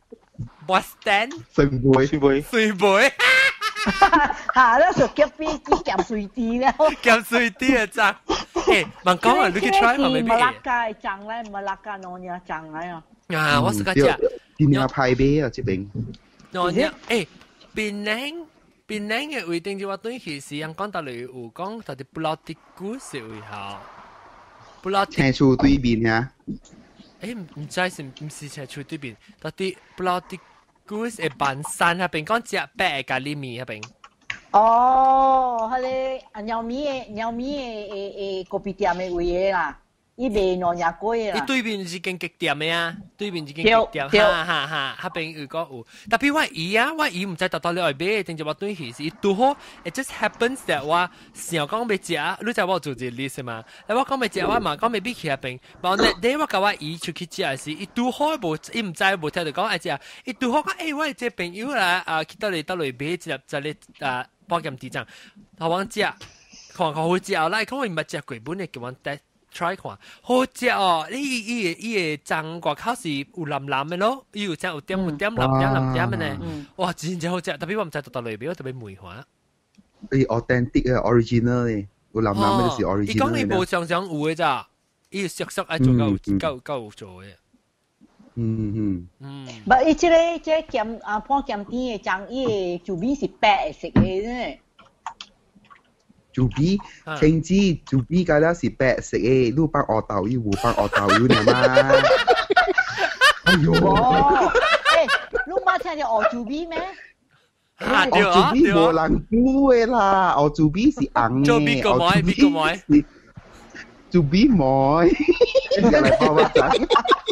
Boston 水杯水杯水杯。 嚇！咧就夾飛機鹹水啲咧。 鹹水啲啊真。誒，問講啊，你去 try 下未必。 馬拉加醬咧，馬拉加諾亞醬嚟啊。 啊，我試過食。 點樣派俾啊？這邊。 諾亞誒，檳榔。檳榔嘅位定就話對其實人講到嚟有講到啲布拉迪古是為好，布拉迪。 青樹對面啊？ 誒唔唔知是唔是青樹對面，到啲布拉迪古係半山嗰邊講只白嘅咖喱米嗰邊。 哦，係你牛米嘅牛米嘅誒誒咖啡店嘅位嘅啦。伊賣兩廿幾啦。 伊對面是間極店嘅啊，對面是間極店，哈哈哈，嗰邊有個有。特別我姨啊，我姨唔知道到你外邊，定就話對起是拄好 ，it just happens that 我想講要食，你知我做一個 list 嘛？我講要食，我嘛講未必去嗰邊。但係你我甲我姨出去食時，伊拄好無，伊唔知無聽到講愛食，伊拄好講誒，我係朋友啦，啊，去到嚟到嚟買一粒一粒啊保健地醬，我講食，看看好食後來，講我唔捌食過本嘅叫我帶。try 看，好食哦！你伊伊伊個醬外口是有藍藍嘅咯，伊有醬有點有點藍點藍點嘅呢，哇！真正好食，特別我唔知道到裏邊，我特別梅花。 誒 authentic 嘅 original 嘅，有藍藍嘅就是 original。 伊講你無常常有嘅咋，伊有熟熟愛做夠夠夠做嘅。 嗯嗯嗯。 唔，伊即個即鹹啊pan鹹甜嘅醬，伊個就面是白色嘅呢。 做 B 青子做 B 噶啦是白色嘅，你幫我豆要，幫我豆要你嘛？哎呦！ 哦，誒，你冇聽到我做 B 咩？ 啊， 我對啊， 做 B 對啊。 冇人估嘅啦，我做 B 是硬嘅， 做 B 個妹，B 個妹。 做 B 妹，又嚟幫我賺。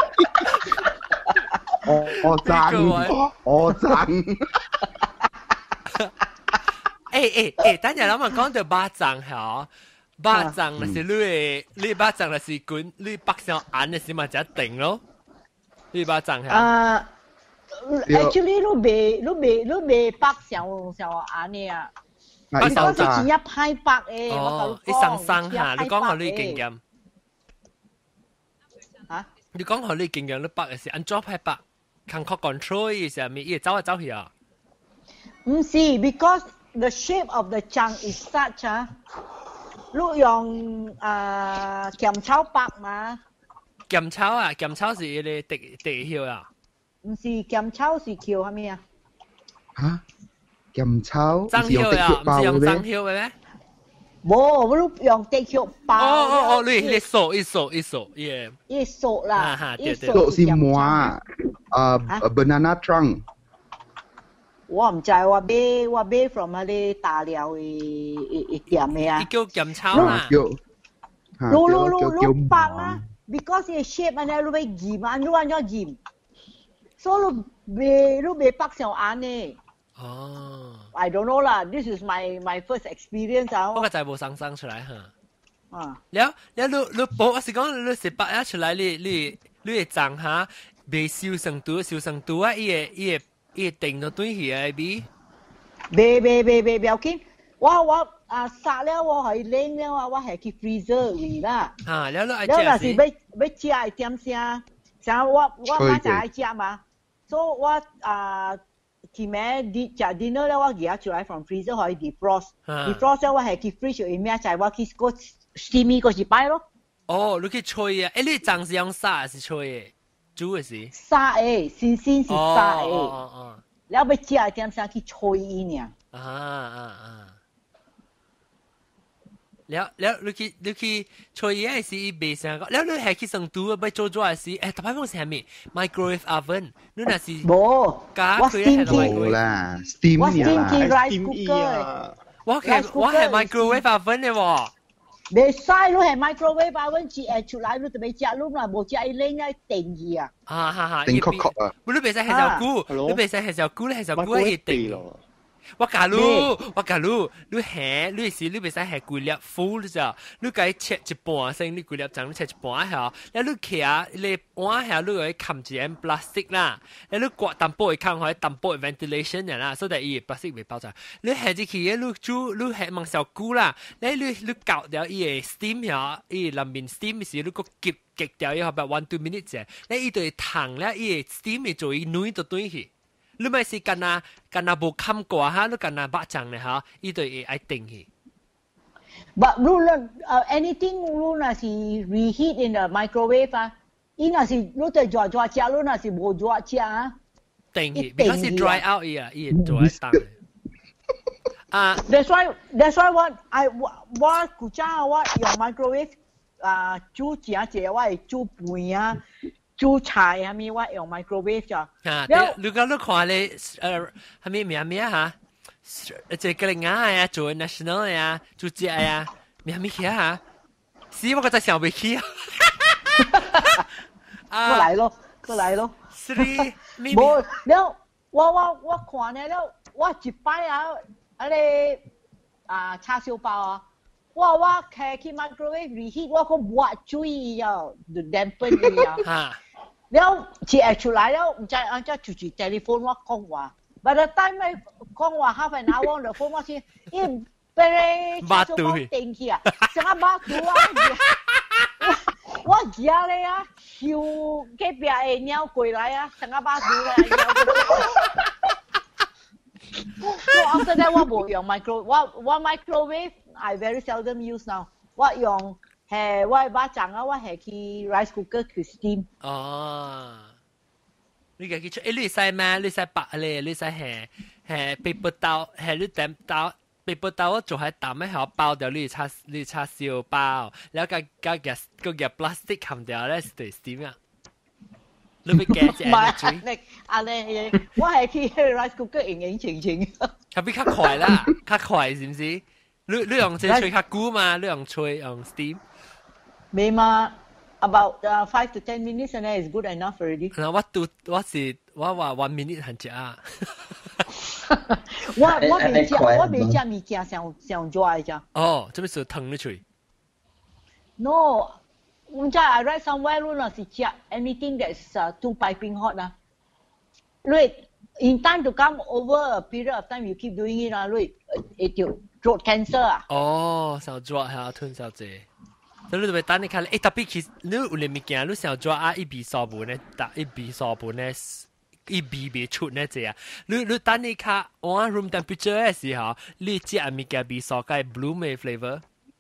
我我賺，我賺。 誒誒誒，等陣諗下講到巴掌嚇，巴掌那是你嘅，你巴掌那是管你北上眼嘅時嘛就一定咯，你巴掌嚇。 啊 ，actually 你未你未你未北上上眼嘅啊， 嗱， 嗰時前一派白嘅， 哦，你生生嚇，你講下你經驗。 嚇？ 你講下你經驗，你白嘅時按左派白，抗確 control 嘅時候，咪一走一走去啊？ 唔是 ，because the shape of the chunk is such 啊，你用啊鹹炒白嘛？ 鹹炒啊，鹹炒是你地地條啊？ 唔是鹹炒是叫係咩啊？ 嚇？鹹炒蒸條啊，唔是用蒸條嘅咩？ 冇，你用地條包。 哦哦哦，你你熟一熟一熟，耶！ 一熟啦， 一熟是乜啊？啊 ，banana trunk。 我唔知，我買我買 from 嗰啲大寮嘅嘅店嘅啊。 叫鹹炒啊。 叫。 攞攞攞攞白啊 ，because 嘅 shape 啊，你攞俾鹽啊，你揾咗鹽，所以你未你未白上眼呢。 哦。 I don't know 啦 ，this is my my first experience 啊。 我個就係冇生生出來嚇。 啊。 了了，你你保我是講你食白啊出來，你你你會長下未燒成度燒成度啊，伊個伊個伊個定到對去啊比。 未未未未唔要緊，我我啊殺了我係拎了啊，我係去 freezer 嚟啦。 啊，了了， 了那是要要食係點先？像我我媽就愛食嘛，所以我啊。前面啲食 dinner 咧，我而家出來 from freezer 可以 defrost，defrost 咧我係去 fridge 入面就係我去個 steamy 嗰時擺咯。 哦，你去吹啊！誒，你醬是用沙還是吹嘅？煮嘅是？ 沙誒，新鮮是沙誒。 哦哦哦。 你要食係點先去吹伊呢？ 啊啊啊！了了，你去你去吹嘢係是未成個，了你係去成都要做做係是，誒，特別講係咩 microwave oven，你那是冇加佢係 microwave 啦 ，steam 啦 ，steam 啊， 我係我係 microwave oven 嘅喎。 未嘥你係 microwave oven 煮誒出來，你就未食你啦，冇食伊拎咧定義啊。 啊哈哈， 定確確啊！ 你未使係小菇，你未使係小菇咧，係小菇係定咯。我假如我假如你下你是你袂使下幾粒 full 你就，你該切一半先，你幾粒鐘你切一半下，然後你徛你碗下你會冚住啲 plastic 啦，然後你刮淡薄會冚開淡薄 ventilation 人啦，所以伊 plastic 袂爆炸。你下只去你煮你下望小菇啦，你你你搞掉伊個 steam 下，伊裏面 steam 時你個夾夾掉以後about one two minutes 啫，你伊對糖咧伊 steam 會做伊軟到對去。你咪是干那干那無冚過哈，你干那巴掌咧哈，伊對會愛定去。 But 你誒 anything 你那是 reheat in the microwave 啊，伊那是你對抓抓食，你那是無抓食啊。 定去，because 是 dry out 伊啊，伊 dry 當。啊 ，That's why that's why 我 I 我我古早我用 microwave 啊煮正濟，我係煮飯啊。煮菜係咪我用 microwave 咋？ 啊，你講你看你誒係咪咩咩嚇？即係個領啊呀，做 national 呀，做隻呀，咩咩嘢嚇？是我個在想未起啊！ 過來咯，過來咯。 是你咩？ 冇，了我我我看咧了，我一擺啊，嗰啲啊叉燒包啊。哇！我開去 microwave reheat，我個抹水啊，就 dampen 啊。แล้วที่แอชุไลแล้วจะอันจะจุดจุด telephone ว่าคงว่าบัดนั้นไม่คงว่า half an hour เดี๋ยว phone ว่าที่อีเป็นชาชูบ้าเต็งขี้อ่ะสังบ้าตัวว่าเกี่ยเลยอ่ะหิวแค่เปียเงี้ยวกุยไรอ่ะสังบ้าตัวเลยso after that ว่าบ่用 micro ว่าว่า microwave I very seldom use now ว่า用係我把醬啊，我係去 rice cooker 去 steam。 哦，你個叫出，誒你使咩？你使白咧？你使係係 paper 刀，係你點刀被不到我做喺抌咧，係包掉呢叉呢叉燒包，แล้วก็ก็夾個夾 plastic 冚掉咧，係點啊？你咪夾隻 energy？ 你啊你，我係去 rice cooker 影影情情。 係比較快啦，較快是唔是？你你用隻吹較久嘛？你用吹用 steam？ 未嘛 ，about uh, five to ten minutes and then is good enough already。 嗱，我do我是我話 one minute 很食啊。 我我未食，我未食物件上上抓嘅啫。 哦，做咩事燙你嘴 ？No， 我知 I read somewhere 咯，那是食 anything that's uh, too piping hot 啦。Wait, in time to come over a period of time you keep doing it 啦 ，Wait, it will throat cancer 啊。 哦，上抓係吞小姐。所以你就咪等你睇，誒特別其實你有啲物件，你上抓啊一筆數本咧，打一筆數本咧。一筆筆出呢隻啊！你你等你看我 room temperature 嘅時候，你知係咪嘅筆數嘅 blue 咩 flavour？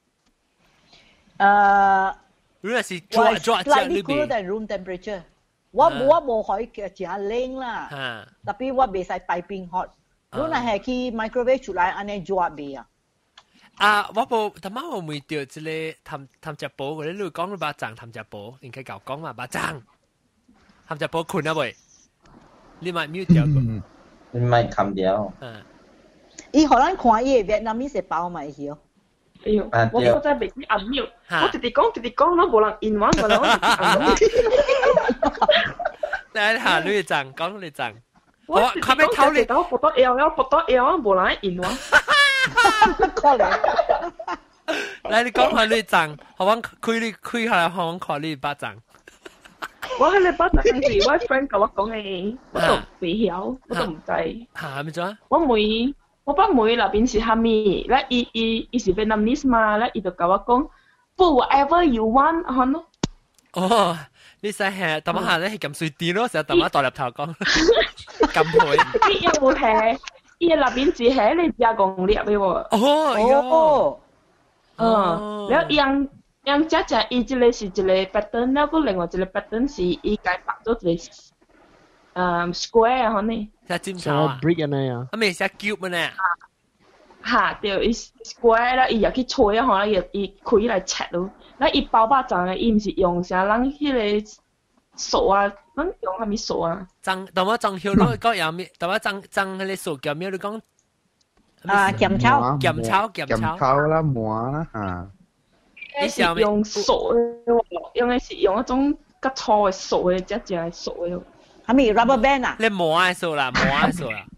誒， 如果是抓抓隻裏邊 ，slightly cooler than room temperature。我我冇可以嘅食冷啦，特別我未使piping hot。如果係去 microwave 出來，安尼抓未啊？ 啊，我冇，頭晚我未掉即係氹氹隻寶嗰啲，你講到把杖氹隻寶，應該舊講嘛把杖氹隻寶困啊喂！你咪 mute 掉佢， 你咪冚掉。 嗯， 伊可能看伊越南面食包埋去哦。 哎呦，我我真係未知按 mute，我直直講直直講咯，冇人 in one 個啦，我直直按 mute。 等下你陣講你陣， 我佢咪偷你，我撥到 L， 我撥到 L， 冇人 in one。 過嚟， 嚟你講下你陣，我揾開你開下嚟，我講你把陣。 我喺你巴陣時，我 friend 同我講嘅，我都未曉，我都唔知。 嚇咩咗？ 我妹，我把妹那邊是蝦米？咧，伊伊伊是 Vietnamese 嘛，咧，伊就教我講 ，put whatever you want，嚇咯。 哦，你使係揼下咧係咁水電咯，成日揼下大粒頭講，咁配。 伊又冇係，伊那邊只係你加工粒嘅喎。 哦， 哦，嗯，แล้วยังยังจะจะอีจิเลสิจิเล pattern แล้วก็另外一個 pattern 是伊解白咗一個誒 square 啊，呢？ 寫尖頭啊 brick 咁樣啊？ 啊，咪寫 cube 呢？ 嚇，對，伊 square 啦，伊又去吹啊，可能伊伊開來切咯。嗱，伊包包裝嘅，伊唔是用啥人迄個掃啊，咱用蝦米掃啊？ 裝，等我裝條咯，講有咩？等我裝裝迄個掃叫咩？你講啊，鹹炒， 鹹炒，鹹炒， 鹹炒啦，磨啦嚇。 你是用掃嘅喎，用嘅是用一種較粗嘅掃嘅，只只係掃嘅。 係咪 rubber band 啊？ 你磨嘅掃啦，磨嘅掃啦。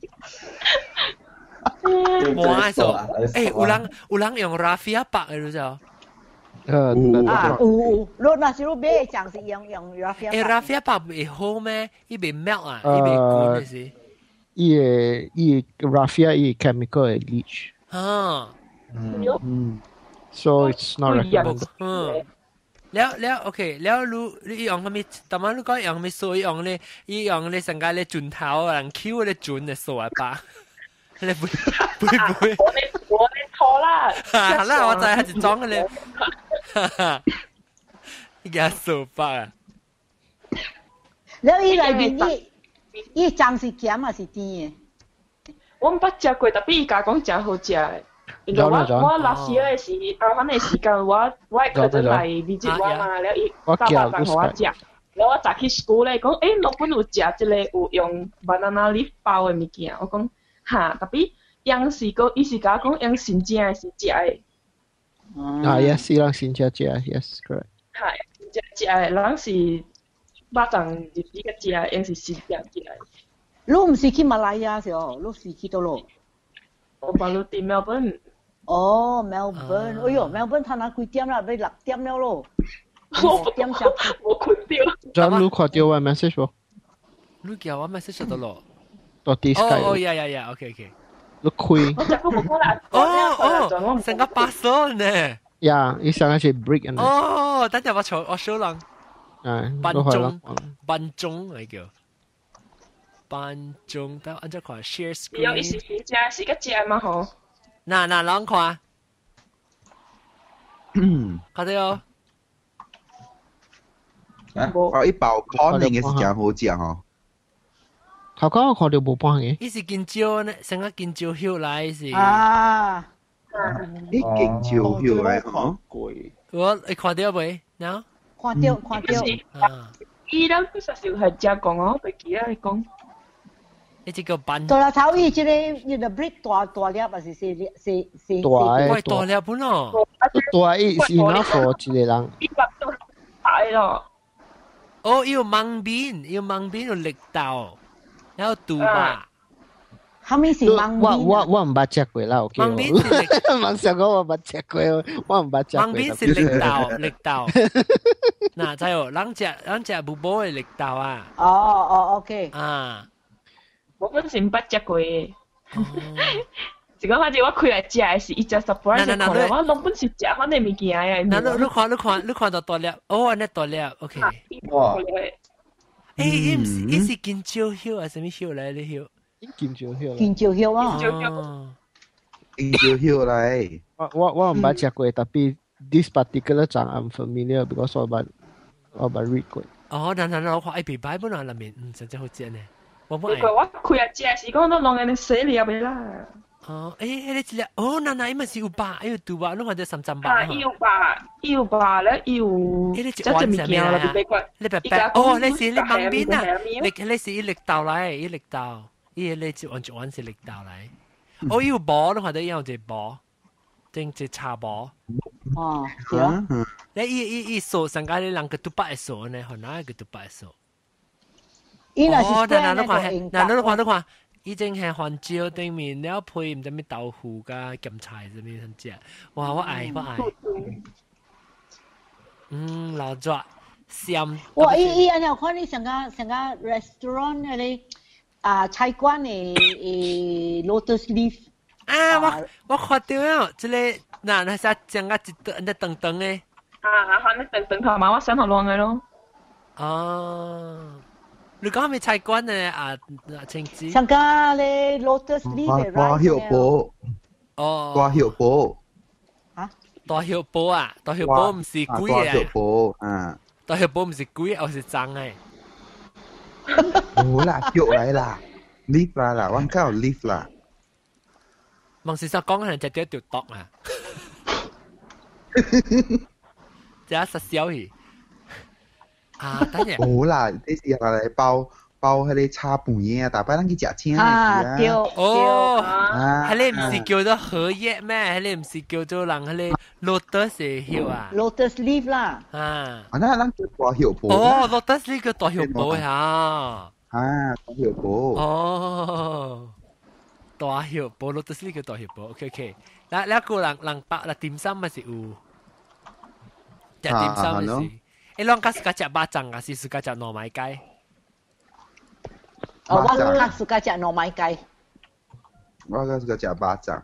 磨嘅掃，誒，有人有人用 raffia 白嘅，你知道？ 誒， 啊，有有，如那時候買嘅醬是用用 raffia 白。 誒 raffia 白會好咩？伊袂 melt 啊，伊袂乾嘅是。 伊個伊 raffia 伊 chemical 嘅 leach。 啊。 嗯。So it's not recommended. 嗯。แล้วแล้วโอเคแล้วรู้นี่用佢咪แต่มันรู้ก็用咪所以用咧伊用咧成家咧轉頭人 Q 咧轉咧數啊吧你唔唔唔我你我你錯啦係啦我就係係裝嘅咧依家數吧啊แล้ว伊內面伊伊醬是鹹還是甜嘅？ 我唔捌食過，特別伊家講真好食嘅。因為我我那時嘅時，啊，反正時間我我係佢哋嚟 visit 我嘛，แล้ว伊打包飯互我食，แล้ว我早去 school 咧講，誒，老闆有食一個有用 banana leaf 包嘅物件，我講嚇，特別樣是個，伊是甲我講樣新正係是食嘅。 啊 ，yes， 伊人新正食 ，yes correct。 嚇，新正食嘅，人是巴掌日子嘅食，樣是新正食嘅。 你唔是去馬來亞時候，你是去到咯？ 我巴魯啲 Melbourne。 哦 ，Melbourne，哎喲 ，Melbourne 睇下幾點啦？你六點了咯。 我點上，我困掉。 咁你看到我 message 冇？ 你叫我 message 到咯。 到 Discord。 哦哦呀呀呀 ，OK OK。 你開。 我就冇可能。 哦哦，成個八雙呢？ 呀，你上一次 break 呢？ 哦，等陣我坐我小人。 係。 班中，班中嚟叫。班中，等按照看 share screen。 有意思是食是個食嘛吼。 嗱嗱，啷看？ 嗯。 睇到哦。 哦，一包 corn 嘅是真好食吼。 頭講我看到冇幫嘅。 伊是見招呢，成個見招囂來是。 啊。 你勁照票嚟嗬？ 我你看到未？喏， 看到看到。 啊， 伊咱其實是係只講哦，袂記啊，你講。 你只個班。 到啦頭伊即個伊個 break 大大粒還是細粒細細？ 大大粒本咯。 大伊是 enough for 一個人。 一百都大咯。 哦，要盲邊，要盲邊有力道，然後杜吧。 後面是盲邊。 我我我唔捌食過啦， 盲邊是力， 盲食我我捌食過，我唔捌食過。 盲邊是力道，力道。嗱，就有人食人食冇冇嘅力道啊。 哦哦 ，OK。 啊， 我本身捌食過嘅。一個反正我開來食嘅是一隻 surprise 嘅，我攏本是食反正物件嘅。 嗱，你你看你看你看到大粒，哦，安尼大粒 ，OK。 哇！ 誒，伊唔是伊是金蕉葉啊，什麼葉嚟咧葉？ 金蕉葉。 金蕉葉啊。 金蕉葉。 金蕉葉嚟。 我我我唔捌食過，但係 this particular 種 I'm familiar because 我捌我捌 read 過。 哦，嗱嗱嗱，我看 A P 擺本來裏面，嗯，真正好食呢。我冇。 因為我開來食是講都弄人洗了嘅啦。 哦，誒，迄個一粒，哦，嗱嗱，伊咪是有巴，有杜巴，你看到三三巴。 啊，有巴，有巴咧，有。 迄個一碗上面啊，你白白，哦，你是你旁邊啊，你你是伊力道來，伊力道，伊你一碗一碗是力道來。哦，有薄，你看到伊有一薄，定一茶薄。 哦，係啊。 你伊伊伊數上加你兩個杜巴嘅數呢，可能一個杜巴嘅數。 哦， 嗱嗱，你看，嗱你看，你看。已經係韓椒對面，你要配唔知咩豆腐加鹹菜咁樣食，哇！我愛我愛，嗯，老咗香。 哇！伊伊安尼我看你成個成個 restaurant 嗰啲啊菜館嘅誒 lotus leaf 啊！我我看到啊，即個嗱那啥整個一頓一頓頓嘅。 啊，可能頓頓頭嘛，我想好亂嘅咯。 哦。你講係咪菜館嘅啊？青子。 上家咧 lotus leaf 嘅 rice。 大葉寶。 哦。 大葉寶。 嚇？ 大葉寶啊！大葉寶唔是貴嘅。 大葉寶啊。 大葉寶唔是貴，而是髒嘅。 冇啦，肉嚟啦 ，leaf 啦啦，我講 leaf 啦。 望事實講係只隻條毒啊！只實小兒。啊，等陣。 冇啦，你是入嚟包包迄個叉盤嘢啊，大擺咱去食青啊，對， 哦，迄個唔是叫做荷葉咩？迄個唔是叫做人迄個 lotus 嘅葉啊 ？lotus leaf 啦。 啊， 啊，那咱叫大葉寶。 哦 ，lotus leaf 叫大葉寶呀。 啊，大葉寶。 哦，大葉寶 lotus leaf 叫大葉寶 ，OK OK。嗱，嗱個人人白啦點心咪是有，食點心咪是。誒，啷個係食巴掌啊？是是食糯米雞？ 哦，我較係食糯米雞。 我較係食巴掌。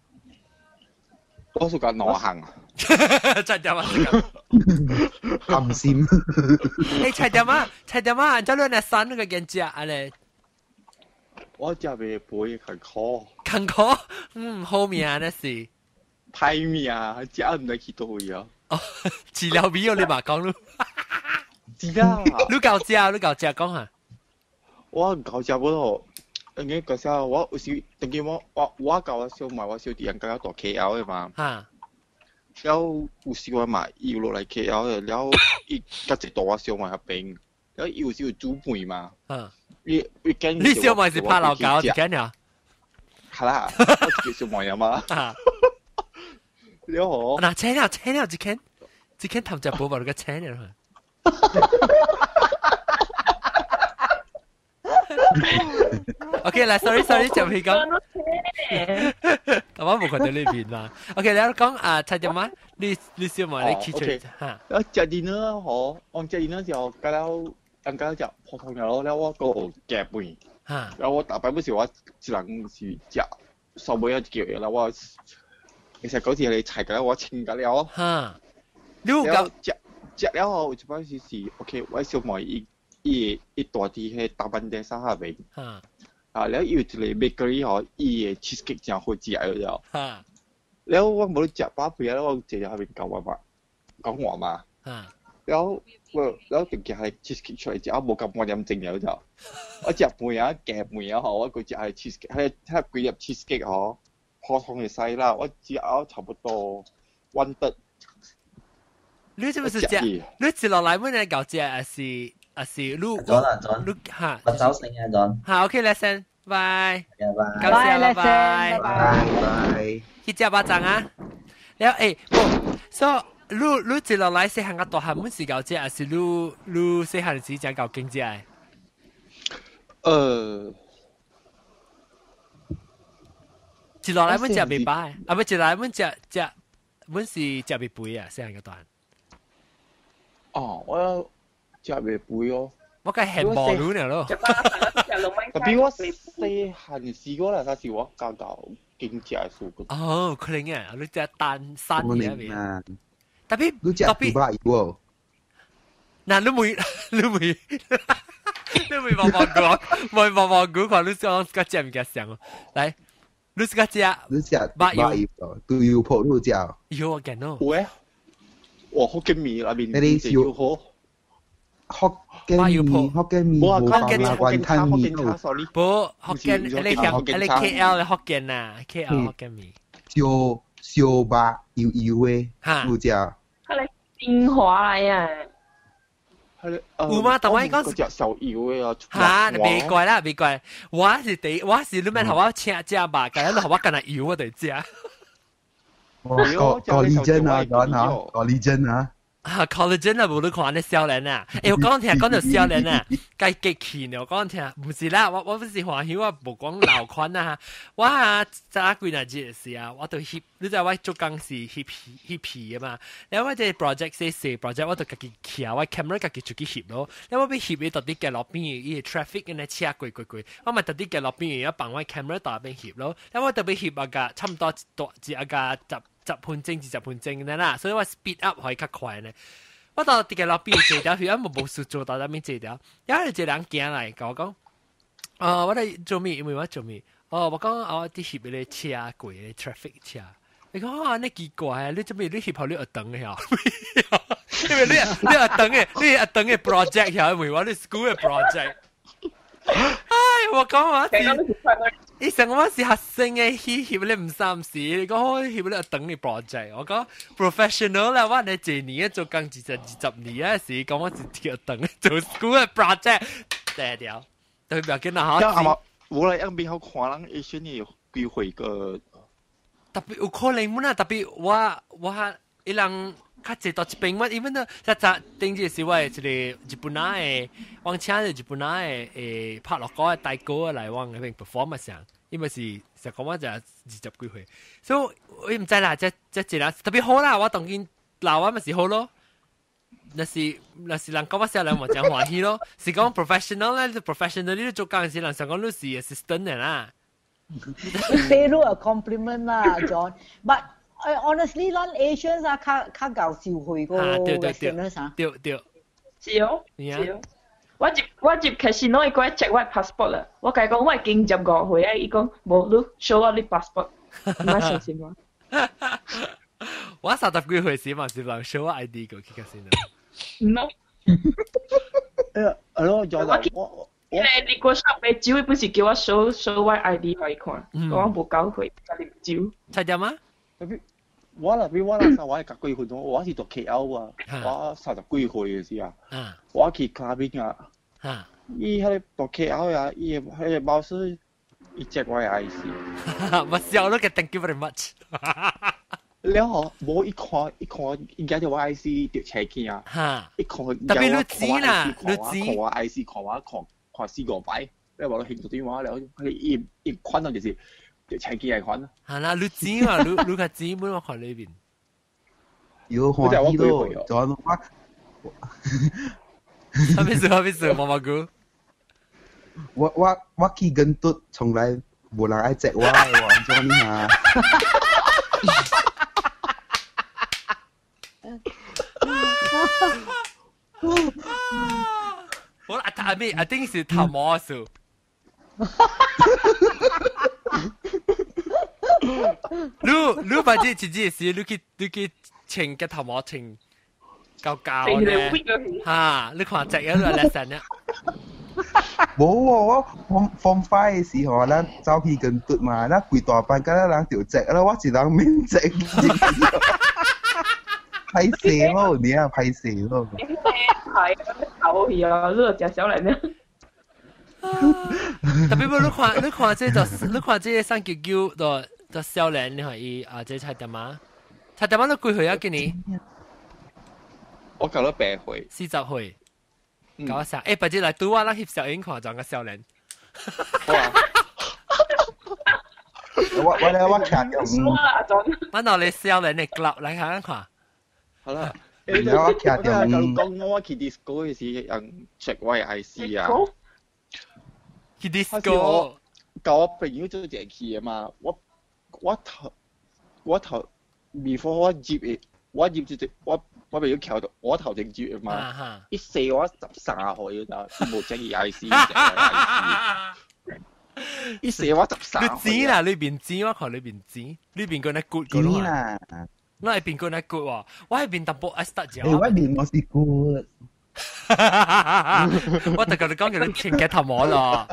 我係食糯行。 真係嘛？ 鹹鮮。 誒，菜點啊？菜點啊？就兩日三嗰個人食啊咧。 我食袂背坎坷。 坎坷？嗯，好命啊，那是。 歹命啊！食唔得去到位啊！ 哦，治療味哦，你嘛講咯。 知啦。 你夠食，你夠食講下。 我夠食不咯，因為嗰時候我有時等於我我我夠我小買我小弟人家到 K L 嘅嘛。嚇。然後有時我買要落嚟 K L 嘅，然後伊家一大我小買喺邊，然後有時煮飯嘛。嚇。你你驚？ 你小買是拍老狗，是驚呀？ 係啦，我自己小買啊嘛。你好。 嗱，青鳥青鳥只傾，只傾頭就冇話你個青鳥。OK，嚟 sorry sorry 就係講。我冇看到呢邊啦。OK，你講啊，菜點啊？你你小買你起出嚇。 我食 dinner 嗬，我食 dinner 時候，咁樣咁樣食普通嘅咯，然後我個夾飯。嚇。然後我大擺嗰時我只能是食收尾一叫嘢啦，我。其實嗰次你齊㗎啦，我清㗎了。 嚇， 你有食食了後，一般時是 OK，我小妹伊伊伊大啲係大班地沙下邊。嚇，啊，แล้ว有一個 bakery 嗬，伊嘅 cheesecake 真好食嘅了。嚇，แล้ว我冇得食巴貝啊，我直接喺邊講話嘛，講話嘛。嚇，แล้ว我แล้ว定嘅係 cheesecake 出嚟食，我冇咁我飲正有就，我食梅啊夾梅啊嗬，我佢食係 cheesecake，係係幾粒 cheesecake 嗬。好普通嘅西啦，我只咬差不多 one third。 你是不是只？你接落嚟乜嘢搞只？還是還是你？ 咗啦咗。 你嚇？ 我走先啊咗。 嚇 ，OK，lesson，拜。 拜。 感謝，拜拜。 拜拜。 去食巴掌啊！แล้วเอ้บ่所以你你接落嚟細漢個大漢乜時搞只？還是你你細漢時講搞經濟？ 呃。 接落嚟乜食未擺？啊唔接落嚟乜食食乜是食未背啊？細漢個大漢。 哦，我食未背哦。 我梗係冇料呢咯。 特別我細漢時嗰陣，嗰時我教到經濟數個。 哦，可能啊，你只單山嘢未？特別你只迪拜喎。 嗱，你每你每你每望望講，每望望講，看你想個只唔嘅想哦，嚟。你是個只， 你只八油，都要破路只。 有我見到。 喂，我福建米那邊你哋要好。福建米，福建米冇辦法關吞米咯。 不，福建你聽你 K L 福建啊 ，K L 福建米。 燒燒白油油嘅，路只。 係你電話嚟啊！ 有嗎？同我講是隻小油嘅啊！ 嚇，未怪啦，未怪。我是第，我是你咪同我請只吧，咁樣同我跟係油我哋只。 個個利珍啊，講下個利珍啊。 啊 ，collagen 啊，無你看啲少年啊！誒，我講聽講到少年啊，計激氣呢！我講聽，唔是啦，我我不是話曉啊，無講老款啊，我啊早幾日嘅事啊，我都翕，你知我做工是翕翕皮啊嘛，然後我啲 project 寫寫 project 我都家己徛，我 camera 家己出去翕咯，然後我俾翕嘅到啲嘅路邊嘅 traffic 嘅車過過過，我咪到啲嘅路邊嘅一幫我 camera 到邊翕咯，然後我特別翕啊個差唔多多至啊個十。十分鐘至十分鐘嘅啦，所以我 speed up 可以較快呢。我到啲嘅路邊坐掉，佢一冇冇事做到嗰邊坐掉，有一個人行嚟同我講，哦，我哋做咩？因為我做咩？哦，我講我啲翕嗰啲車過嘅 traffic 車，你講啊，你奇怪啊，你做咩？你翕後你學等嘅嚇，因為你你學等嘅，你學等嘅 project 嚇，因為我啲 school 嘅 project。唉，我講話是，以前我是學生嘅，翕翕你唔三時，你講翕你等你 project，我講 professional 啦，我你一年做工二十二十年啊時，講我是條等做 school 嘅 project， 掉掉，對表見到好。 咁啊，我嚟一邊好看人 Asian 嘅機會個， 特別有可能冇啦，特別我我一人。較濟到一邊乜，因為呢，實實頂住是我一個日本人誒，往請日本人誒誒拍落歌嘅大哥嚟往嗰邊 perform 上，因為是實講我就二十幾歲，所以我唔知啦，即即係啦，特別好啦，我當然鬧我咪是好咯，那是那是人講我少人冇講歡喜咯，是講 professional 咧 ，professional 你做工時人想講你是 assistant 嘅啦， 俾你個 compliment 啦 ，John，but。誒 honestly 咱 Asians 啊，較較搞笑去個 Westerners 啊， 對對， 是哦，是哦。我入我入 casino 伊個 check 我 passport 啦，我甲伊講我已經十五歲啊，伊講無你 show 我你 passport， 唔係相信我。 我三十幾歲時嘛，是人 show 我 I D 個去 casino。 No。 誒，係咯，就係我。 你你個 shop 嘅酒本是叫我 show show 我 I D 俾伊看，我無夠歲，就啉酒。 猜點啊？ 特別。我那邊我那時候我係隔幾歲，我是讀 K L 啊，我三十幾歲嘅時啊，我去卡邊啊，伊喺讀 K L 啊，伊喺個老師伊接我嘅 I C， 我笑咯，嘅 thank you very much。 然後冇一看一看，伊家條我 I C 條車機啊，一看特別你知啦，你知， 看我 I C 看我看看四個擺，你話我興做電話了，佢一一看到就是。車機係款啊！ 係啦，你知嘛？你你個知本我看呢邊。 有看呢度，就我。 啥意思？啥意思？媽媽哥。 我我我去跟嘟，從來冇人愛隻我嘅喎，做咩啊？ 我阿阿咩？阿丁是頭毛數。你你把這自己嘅事，你去你去請個頭毛請高高咧，嚇！你看隻嘢都係叻神咧。 冇喎，我 form form five 嘅時候，咱走去跟嘟嘛，咱幾大班嗰啲人條隻，啦，我一人免隻，歹勢咯，你啊歹勢咯。 係頭去啊，呢個隻小人咧。 特別你看，你看這就你看這三九九的的少年，你看伊啊，這菜點啊？菜點啊？你幾歲啊？今年？ 我搞咗八歲， 四十歲。搞一下，誒，不如來對我，咱翕小影看裝個少年。 我我咧我看到， 我拿你少年嘅 glove 來看看。 好啦，誒，我看到講我去 disco 嘅時，人 check 我嘅 I C 啊。 去 disco。 搞我朋友做隻去啊嘛，我我頭我頭 before 我接嘅，我接住我。我咪要翹到我頭正住啊嘛！一四我十三歲咋，冇整二 I C， 一四我十三。 你知啦，裏邊知我看裏邊知，裏邊個那 good 個咯。我係邊個那 good 喎？我係邊淡薄 I start 咗。 誒，我邊我是 good。 我特佢哋講叫你前嘅頭毛咯。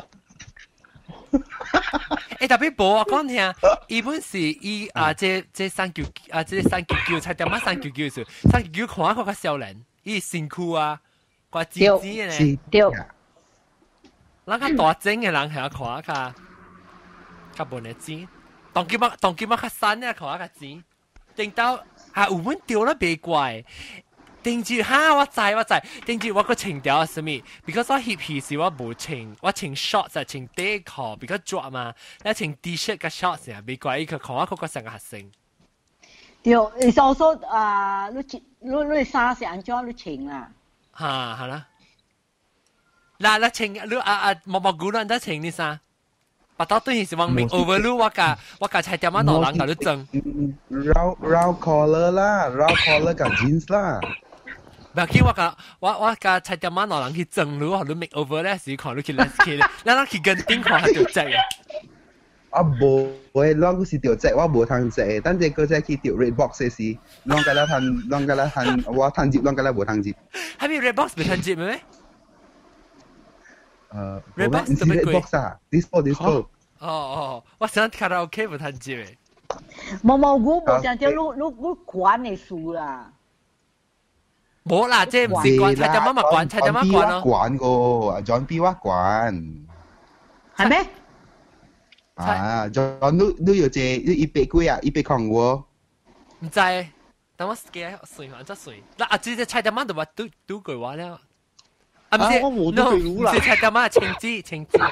誒，特別無我講聽，伊本是伊啊，這這三九啊，這三九九才點乜三九九嘅時候，三九九看下佢個少年，伊辛苦啊，個姊姊嘅咧， 對， 咱較大整嘅人係要看下較本嘅姊，當今乜當今乜較散咧看下個姊，定到係有本掉得別怪。定住哈，我知我知，定住我個情調係什麼 ？because 我翕戲時我冇情，我情 short 就情 day call，比較 drop 嘛，你情 T-shirt 個 short 成，別怪伊佢看我嗰個成個學生。 對，你所說啊，你你你衫是安怎你情啦？ 嚇係啦，嗱你情你啊啊毛毛菇你得情你衫，把刀對是往明 overlook 我架我架菜點啊攞人搞你整。 round round collar 啦 ，round collar กับ jeans 啦。 唔係，我個我我個菜點晚攞人去整路，你 make over 咧時看你去 let's k 咧，你人去跟頂看係條隻嘅。 我無，我攞嗰時條隻，我無通隻，等隻嗰隻去條 red box 嘅時，攞個啦攤，攞個啦攤，我攤接，攞個啦無通接。 係咪 red box 唔通接咩？ 誒 ，red box 做咩 red box 啊 ？disco disco。 哦哦，我想卡拉 OK 唔通接嘅。 毛毛菇冇講條路路路管嘅數啦。 冇啦，即係唔是管，睇點乜咪管，睇點乜管咯。 管個，John B 話管， 係咩？ 啊 ，John 都都要借一百幾啊，一百塊喎。 唔知，等我記算下，真算。嗱，阿姐隻睇點乜就話都都句話了。啊唔是， 我冇都句路啦。 唔是睇點乜情資情資。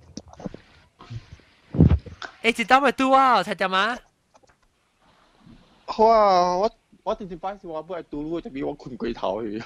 誒，知道咪都啊？睇點乜？ 好啊，我。我定定擺時話本來讀路就俾我困鬼頭去。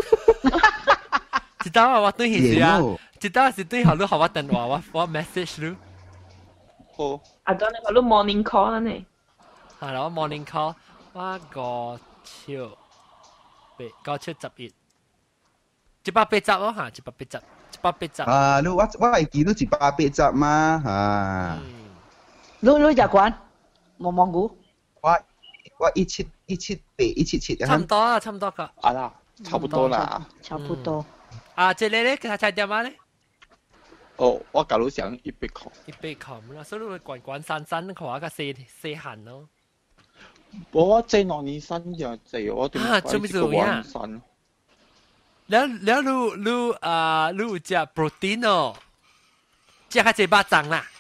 知道啊，我對佢是啊，知道是對後路學我電話，我我 message 你。 好。 啊，當你個路 morning call 啦呢？ 係啦，我 morning call，我個超八個超十一，一百八十咯嚇，一百八十，一百八十。 啊，你我我係記到一百八十嘛嚇。 你你就講毛毛菇。 我我一七一七八一七七， 差唔多啊，差唔多噶。 啊啦，差不多啦。 差不多。 啊，這裡咧，佢睇點啊咧？ 哦，我假如想一百塊。 一百塊啦，所以會滾滾散散，佢話個四四行咯。 我這兩年新就係我點解個滾散？ แล้วแล้วรู้รู้อ่ารู้จะโปรตีน哦，จะ開始巴掌啦。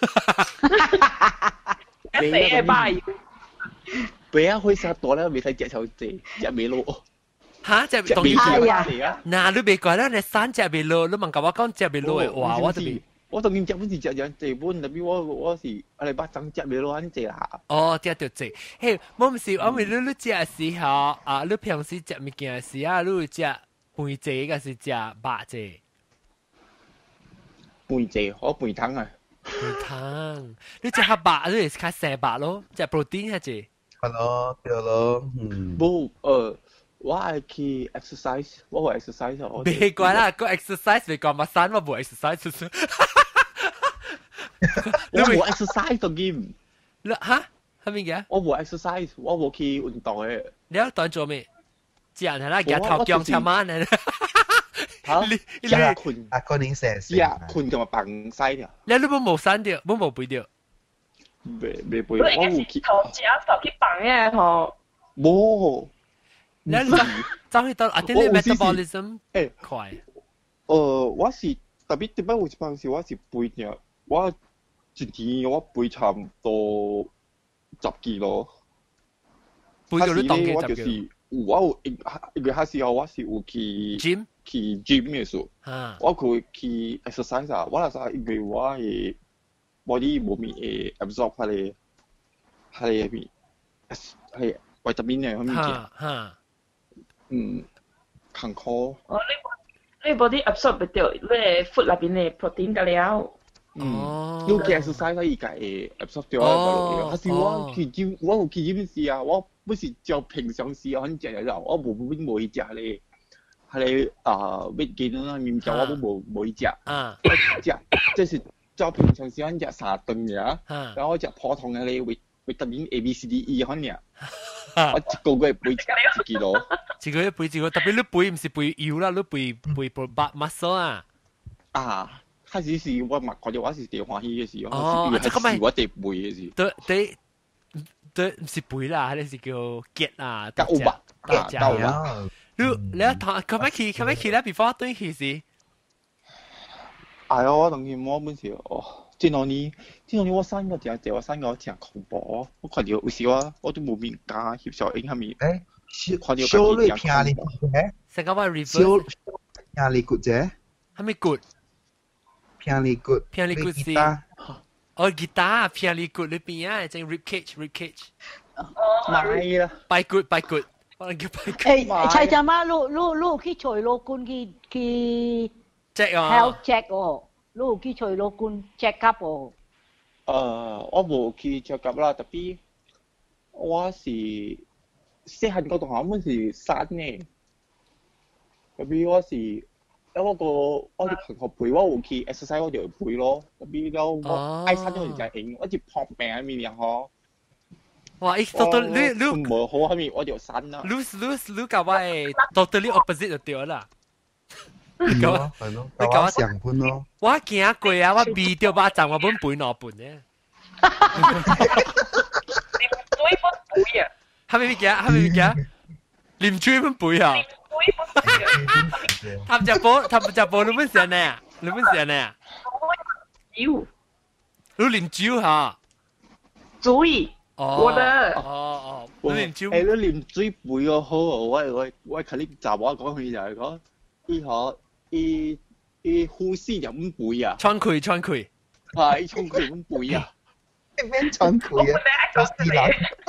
一死嘅巴。 俾啊，開殺多啦，未睇隻手隻隻尾路。 嚇！隻當然係啊！嗱，你別講啦，你三隻尾路，你問我講隻尾路嘅話，我就別。 我當然隻本是隻隻隻本，特別我我是我哋把整隻尾路安隻啦。 哦，隻條隻，嘿，冇唔是，我咪你你隻嘅時候啊，你平時食物件嘅時候，你隻肥隻嘅是隻白隻。 肥隻，我肥湯啊！ 肥湯，你隻黑白，你係較細白咯，隻 protein 係隻。 係咯，對咯，嗯。 冇，誒，我係去 exercise，我係 exercise 我。 別怪啦，個 exercise 你講乜山我冇 exercise。 我冇 exercise 到兼。 你嚇係咪嘅？ 我冇 exercise，我冇去運動嘅。 你喺度做咩？只人係啦，日頭降七晚啊！ 嚇， 嚇， 你食困啊，可能成食困同埋崩西條。 你你冇冇刪掉，冇冇背掉。 未未背， 我有去頭食頭去放嘅吼。 冇。 你走去到啊？啲你 metabolism 快。 誒，我是特別點解有一幫時我是背嘅，我一天我背差唔多十幾咯。 背到你當幾我就是我有因因為嗰時候我是有去 gym 去 gym 嘅時候，我佢去 exercise 啊，我那時候因為我嘅 body 冇咪會 absorb 佢哋佢哋咪係維他命嘅方面嘅，嗯，坎坷。 哦，你你 body absorb 唔到，你 food 入邊嘅 protein 得了。 嗯，要嘅 exercise 佢而家會 absorb 掉啊，嗰時我去 gym 我有去 gym 時啊，我不是照平常時啊，很食嘅就我冇冇冇去食咧，係咧啊 weight gain 啊，面就我都冇冇去食，啊，食即係照平常時我食三頓嘅，然後我食普通嘅咧維維他命 A B C D E 嗰啲，我一個月背一幾多， 一個月背一個，特別你背唔是背腰啦，你背背背 back muscle 啊， 啊。開始是我嘛覺得我是最歡喜嘅事，哦，即係咁我哋背嘅事。 對對對，唔是背啦，你是叫 get 啊， 交吧，交啊。你你一趟，咁樣去，咁樣去咧 ，before 對去是。 哎呀，我當時我本時哦，即係你，即係你我生個隻隻，我生個隻恐怖，我看到有時我我都冇面加協助影下面。 誒，看到小女偏你嘅， 成個話 reverse。 小偏你骨啫， 係咪 good？ 偏你骨， 偏你骨是。哦，吉他偏你骨裏邊啊，正 rib cage，rib cage。 買啦， 拜骨拜骨，可能叫拜骨。 誒，齊隻媽，你你你去隨老官去去 check 啊 ，health check 哦，你去隨老官 check up 哦。 誒，我冇去 check up 啦，特別我是細漢嗰度我們是山嘅，特別我是。因為我個我啲同學陪我有去 exercise 我就陪咯，特別了我愛山嗰陣就影，我一撲病喺面樣嗬。 哇！咦，totally 你你唔好喺面我就山啦。 你你你教我係 totally opposite 就對啦。 係咯，係咯，你教我上盤咯。 我驚過啊！我鼻掉巴掌，我本背攞半咧。 你嘴本背啊？ 係咪咩嘅？係咪咩嘅？你唔追本背啊？ทำจากโป๊ทำจากโป๊รู้ไม่เสียแน่รู้ไม่เสียแน่จิ้วรู้ลิ้นจิ้วฮะจุ้ยอ๋ออ๋ออ๋อรู้ลิ้นจิ้วเอ้รู้ลิ้นจิ้ว背個好我我我佢呢集我講佢就係講呢個呢呢護士就咁背啊穿佢穿佢係穿佢咁背啊咩穿佢啊做師奶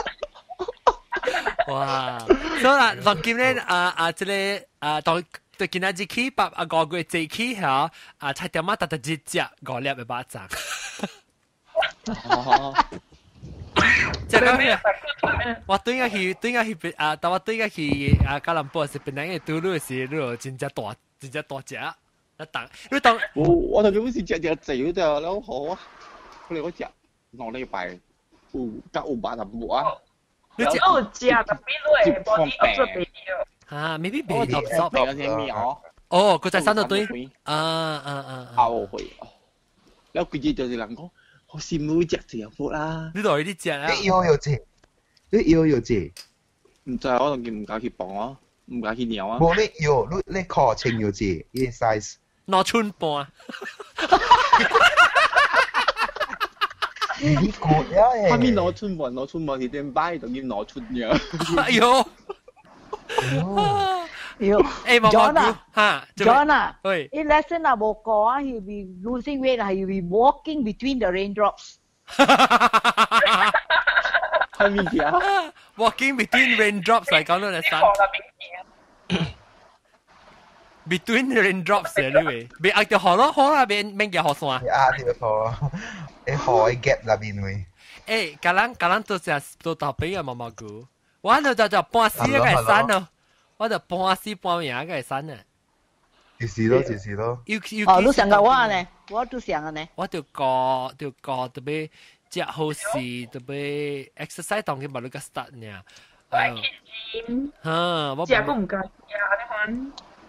哇！所以啦，當今咧啊啊，即係啊，當對今日只起把啊個個只起嚇啊，差點乜特特只只五粒嘅巴掌。即係咁樣，我對個去對個去啊，但我對個去啊，吉隆坡是本來嘅道路是路真正大真正大隻，一當你當我我同佢好似隻隻仔嗰隻แล้ว好啊，佢哋嗰隻攞呢bài，有加五百零五啊。 你只有食特別類 body absorb 唔到。 啊 ，maybe 未 absorb 嗰隻咩哦？ 哦，佢在山度堆。啊啊啊！ 後悔。แล้ว佢哋就係諗講，我羨慕隻隻有福啦。 呢度有啲隻啊。 你腰有隻，你腰有隻。 唔知我同佢唔敢去磅啊，唔敢去量啊。 冇你腰，你你腳稱有隻，呢 size。 攞寸磅。 你估呀？ 下面攞春運，攞春運係點擺？當然攞春嘅。 哎呦！ 喲， 誒，冇冇嚇 ，John 啊， 喂， 啲 lesson 啊冇講啊 ，he be losing weight 係 he be walking between the raindrops。 係咩嘢 ？Walking between raindrops 嚟講到你山。Between the raindrops 啊，呢位，別壓條河咯，河啊，邊邊叫河山？ 別壓條河，你河喺 gap 入邊位。 誒，格蘭格蘭都成都特別嘅毛毛菇，我就就就半死一個山咯，我就半死半命一個山啊。 就是咯，就是咯。 哦，你想個我呢？我都想嘅呢。 我條個條個特別食好事，特別 exercise 當佢冇你個 start 呢。 我去 gym， 嚇，我食都唔夠食啊！你看。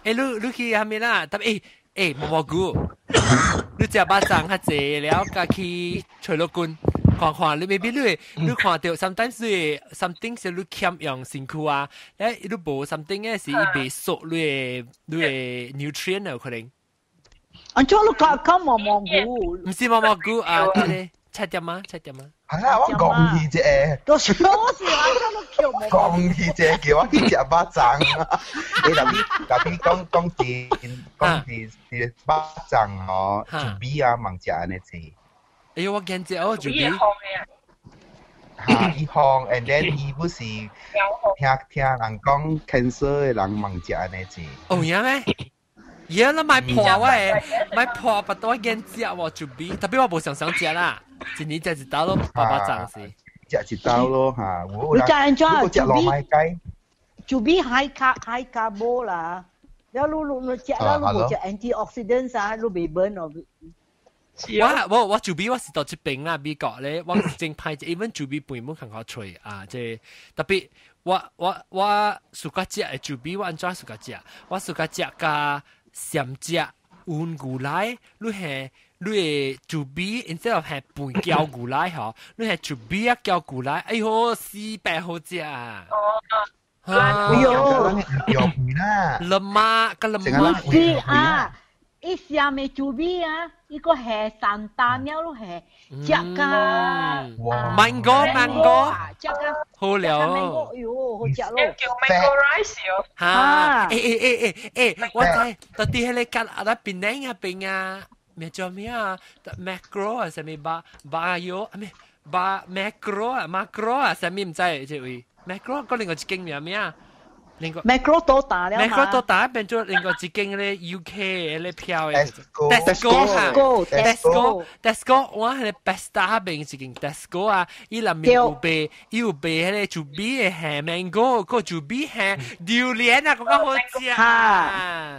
誒，你你去下面啦，特別誒誒蘑菇菇，你食巴掌較濟了，家去吹樂棍。看看你未必你你看到 sometimes 你 something 是你欠用身軀啊，誒你無 something 嘅是伊未熟你嘅你嘅 nutrient 有可能。 安怎你講講蘑蘑菇？ 唔是蘑蘑菇啊，啲七點啊七點啊。 係啊，我講起啫。 都是我是安怎你叫蘑？ 講起啫，叫我去食巴掌啊！你特別特別講講啲講啲啲巴掌哦，就比啊盲食安尼啫。 哎呦，我見隻哦，就比。 嚇，一行 ，and then 伊不是聽聽人講 cancer 嘅人盲食安尼啫。 哦呀咩？而家買破喂，買破不多見隻喎，就比特別我冇想想隻啦，一年隻一刀咯，八百張是。 隻一刀咯嚇， 你知安怎？ 就比就比 high carb high carb 啦，แล้วรู้รู้รู้隻แล้วรู้隻 antioxidants 啊，รู้未 burn 哦。 我我我就比我是到這邊啦，美國咧，我正派就 even 就比半門看看吹啊，即特別我我我暑假食嘅就比我安怎暑假食，我暑假食加鹹食換牛奶，你係你係就比 instead of 係半膠牛奶嗬，你係就比一膠牛奶，哎呦四百好食啊！ 哎呦， 勒馬個勒馬， 是啊。一下面就比啊，一個係散蛋了咯，係食噶芒果芒果， 食噶好了， 芒果喲，好食咯， 叫 mango rice 哦， 嚇，誒誒誒誒誒，我睇到啲喺你隔啊邊頂啊邊啊，咩叫咩啊 ？macro 啊，係咪巴巴油啊？咩巴 macro 啊 macro 啊，係咪唔知即係 macro 嗰另外一間咩咩啊？ macro 多大了 macro 多大變咗另外一間咧 U K 咧票嘅 Tesco 嚇 Tesco Tesco 我係 Besta 邊一間 Tesco 啊，伊裡面有賣有賣咧就比係 mango 個就比係榴蓮啊，嗰個好食啊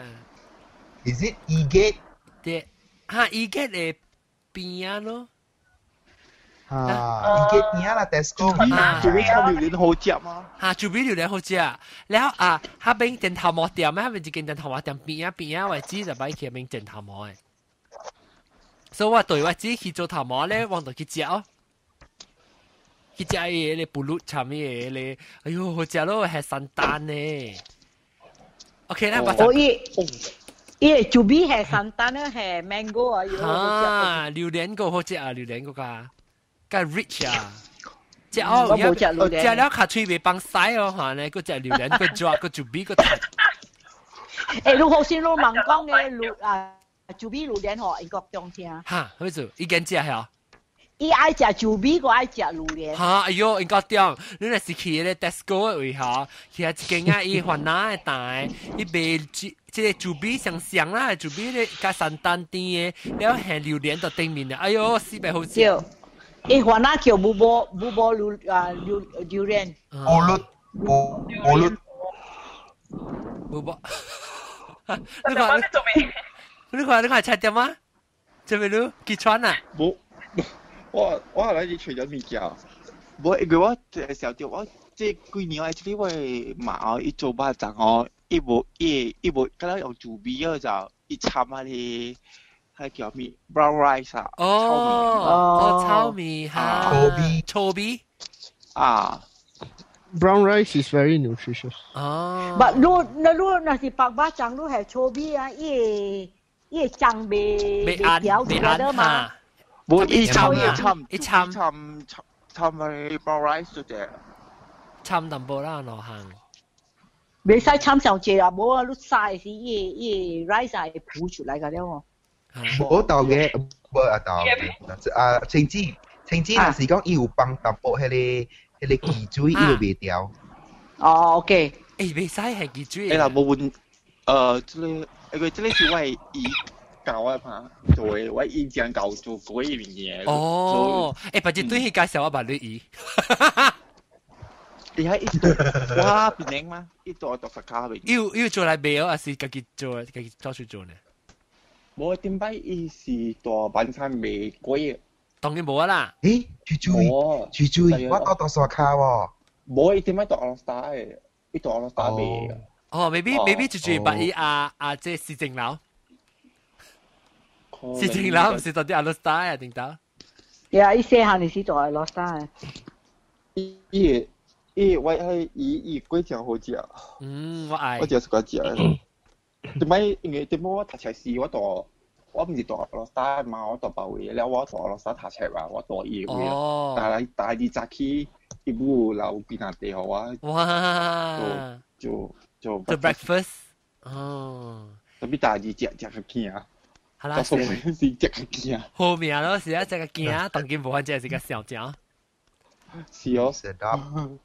Is it Egate？ 對，嚇 Egate 嘅邊啊咯。 啊 ，Egate 邊啊啦 ，Tesco。 就比炒榴蓮好食嘛？ 嚇，就比榴蓮好食。然後啊，下邊電頭毛店，下邊一間電頭毛店邊啊邊啊，我知就擺起邊電頭毛嘅。所以我對我自己去做頭毛咧，往度去食哦。去食嘢咧，布魯炒咩嘢咧？哎呦，好食咯，係散蛋咧。OK 啦， 我依依就比係散蛋咧，係 mango 啊，要好食。榴蓮個好食啊，榴蓮嗰個。個 rich 啊，食哦，而食了卡脆未放曬哦，嚇咧，個食榴蓮個抓個就比個彈。 誒，如果先攞盲講嘅榴啊，就比榴蓮嗬，英國中聽。 嚇，咩做？伊間食係？ 伊愛食就比個愛食榴蓮。 嚇，哎呦，英國中，你若是去咧 Tesco 嘅位嗬，去一間啊，伊雲南嘅蛋，伊賣即即個就比上上啦，就比咧加散蛋甜嘅，แล้ว係榴蓮到頂面啊，哎呦，四百好食。 誒，華南叫布波布波榴啊榴榴蓮， 布律布布律， 布波。你看你看你看七點啊？做咩咯？結穿啊？ 冇，我我係諗住除咗物件，冇，因為我小弟我即幾年我actually我買我一做巴掌我一部一一部，咁樣用做米嗰就一參下啲。係叫咩 ？brown rice 啊！ 哦哦，糙米哈， 粗米粗米啊 ！Brown rice is very nutritious。 哦， 但如那如那是白巴掌，如係粗米啊，伊伊醬未未調出來的嘛？ 冇一參一參一參參參係 brown rice 嗰隻， 參淡薄啦，羅行。 未使參上隻啊！冇啊，你曬是伊伊 rice 係鋪出來㗎了喎。 冇到嘅，冇啊到嘅。啊，青子，青子那是講伊有幫淡薄迄個迄個雞水，伊就未調。 哦 ，OK。 誒，未使係雞水。 誒啦，冇換，誒，即係，佢即係是我係以教啊嘛，做嘅，我以前教做嗰一樣嘢。 哦，誒，或者對佢介紹我把你意。 你喺一度，哇，變靚嗎？一度讀實卡邊。 要要做嚟賣哦，還是自己做自己做去做呢？ 冇點解伊是大晚餐未貴？ 當然冇啦。 誒，豬豬，豬豬，我多多數卡喎。 冇，點解讀 All Star 嘅？伊讀 All Star 未嘅？ 哦 ，maybe maybe 就住八一啊啊，即係市政樓，市政樓唔是到啲阿羅斯達啊，定到？ 呀，伊細漢你是做阿羅斯達。 伊伊伊我係伊伊粿條好食。 嗯，我愛。 我就是嗰隻。點解？因為點解我讀冊時我讀我唔是讀阿羅斯達嘛，我讀包圍，แล้ว我讀阿羅斯達讀冊啊，我讀伊位。哦。但係但係啲早起一部留邊下地好啊。 哇！ 就就就 breakfast。哦。 特別大啲隻隻個驚啊！ 係啦， 是是隻個驚啊！ 後面咯是一隻個驚，當然無法隻是個小隻。 是哦， 是的。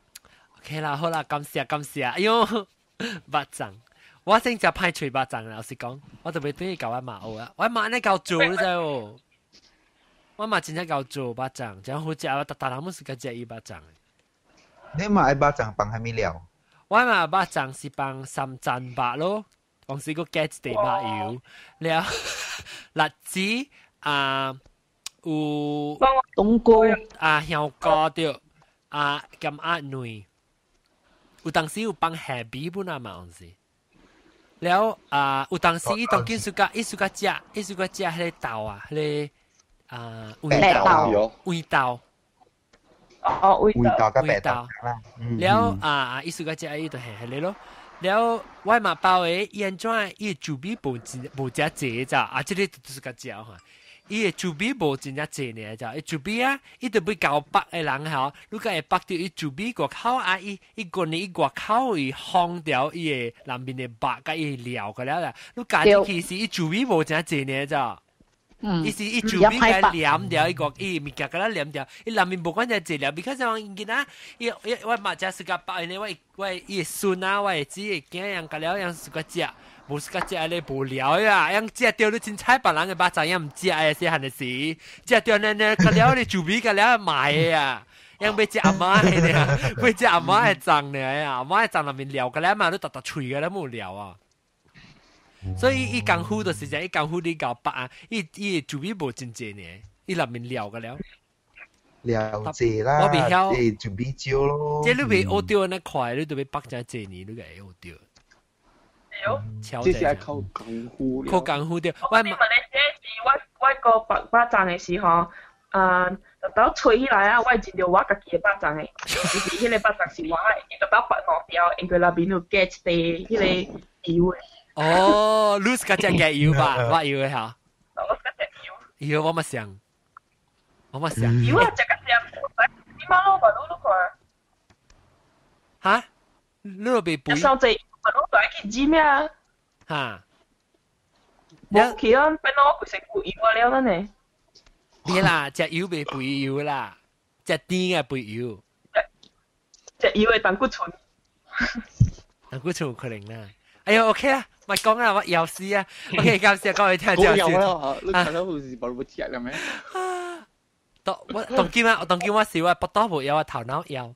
OK 啦，好啦，感謝感謝。哎呦，巴掌！我先就派吹巴掌啦，老實講，我特別中意教我媽學啊，我媽咧教做啫喎，我媽真係教做巴掌，就好似我特特他們是個隻一巴掌。 你媽愛巴掌幫係咪料？ 我媽巴掌是幫三盞白咯，講是個 get 地白油，了辣子啊。有冬菇啊，香菇對啊，咁鴨內，有當時有幫下比本啊嘛，係時。แล้ว啊，有當時伊當見暑假，伊暑假食，伊暑假食迄個豆啊，迄個啊， 豌豆， 豌豆。 哦， 豌豆กับ豌豆。แล้ว啊，伊暑假食伊就係迄個咯。แล้ว我嘛包誒，伊安怎伊主比無無只濟咋，啊，即個就是個食哈。伊個主比無真正濟呢，就伊主比啊，伊就要交北嘅人吼，如果會北到伊主比個口啊，伊伊個呢伊個口伊烘掉伊個南邊嘅白甲伊料個了啦，你家己其實伊主比無真正濟呢，就，嗯，伊是伊主比個黏掉伊個伊物件個啦黏掉，伊南邊無管只濟料 ，because 我見啊，伊伊我嘛只是個北呢，我我伊孫啊，我子嘅囝樣個了樣是個食。無是個食咧無聊呀，樣食掉你凊彩別人嘅巴掌，樣唔食誒，細漢嘅時，食掉呢呢個了你做咩個了賣嘅呀，樣要食阿媽嘅咧，要食阿媽嘅臟咧，阿媽嘅臟入面撩個了嘛，都突突脆嘅咧冇撩啊，所以伊功夫就是就伊功夫你搞白啊，伊伊做咩無真正呢，伊入面撩個了。 了解啦， 我未曉， 誒準備招咯。 即係你未學掉那塊，你就要北只濟呢，你個會學掉。 即係靠功夫， 靠功夫啲。 我你問你這是我我個白巴掌嘅時候，啊，特登吹起來啊，我係見到我家己嘅巴掌嘅，就是迄個巴掌是我嘅，伊特登拔落掉，因佢那邊有 get 啲迄個油嘅。 哦 ，lose 嗰隻嘅油吧，乜油嘅嚇？ 我嗰隻油。 油我乜想？我乜想？ 油啊，隻個隻，你媽攞把攞攞佢。 嚇？你攞被背？ 上隻。我都在去煮咩啊？ 嚇！ 冇去啊！俾我佢食肥油啊了呢？ 你啦，隻油未肥油啦，隻甜嘅肥油。 隻油係膽固醇。 膽固醇可能啦。哎呀 ，OK 啦，咪講啦，我有事啊。OK， 今次講你聽就有啦，你睇到好似冇冇食啦咩？ 當我當今啊，當今我少啊，不多冇有啊，頭腦有。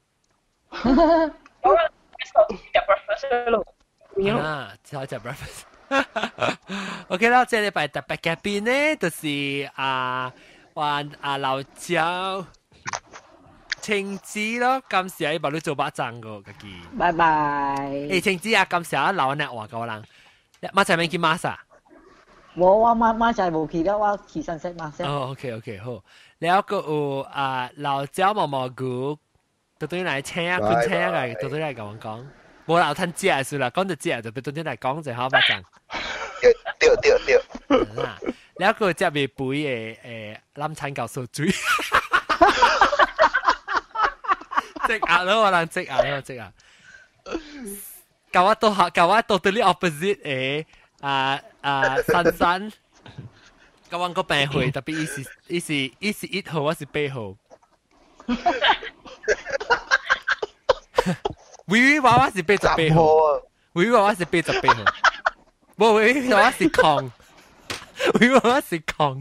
啊，只好食 breakfast。OK 啦，這禮拜特別嘉賓呢，就是啊，還啊老趙晴子咯，感謝你幫你做把掌個自己。 拜拜。 誒，晴子啊，感謝老呢話個人，馬仔咪見馬莎。 我我馬馬仔冇去啦，我去新色馬莎。 哦 ，OK OK 好，แล้วก็有啊老趙毛毛菇，到對嚟請啊，佢請啊，到對嚟講講。冇啦，吞食係算啦，講就食就俾到啲嚟講就好巴掌。 對對對。 嗱，你一個只未背誒誒lâm產教授嘴，即壓咯，我諗即壓咯，即壓。舊一到學，舊一到對呢 opposite 誒啊啊珊珊，舊一個病會特別伊是伊是伊是一號，我是八號。微微娃娃是八十八號，微微娃娃是八十八號，冇微微娃娃是狂，微微娃娃是狂，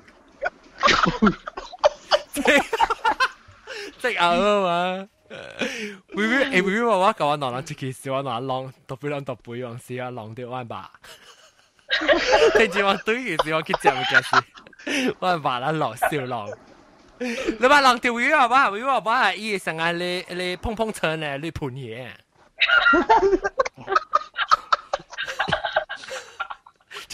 即係啊嘛，微微誒微微娃娃教我攞攞出去笑，我攞攞讀背兩讀背，往時啊攞掉彎吧，聽住我對住我去接嘅事，彎吧啦攞笑攞。你話浪條魚係嘛？魚係嘛？係伊成日你你碰碰車呢，你盤嘢。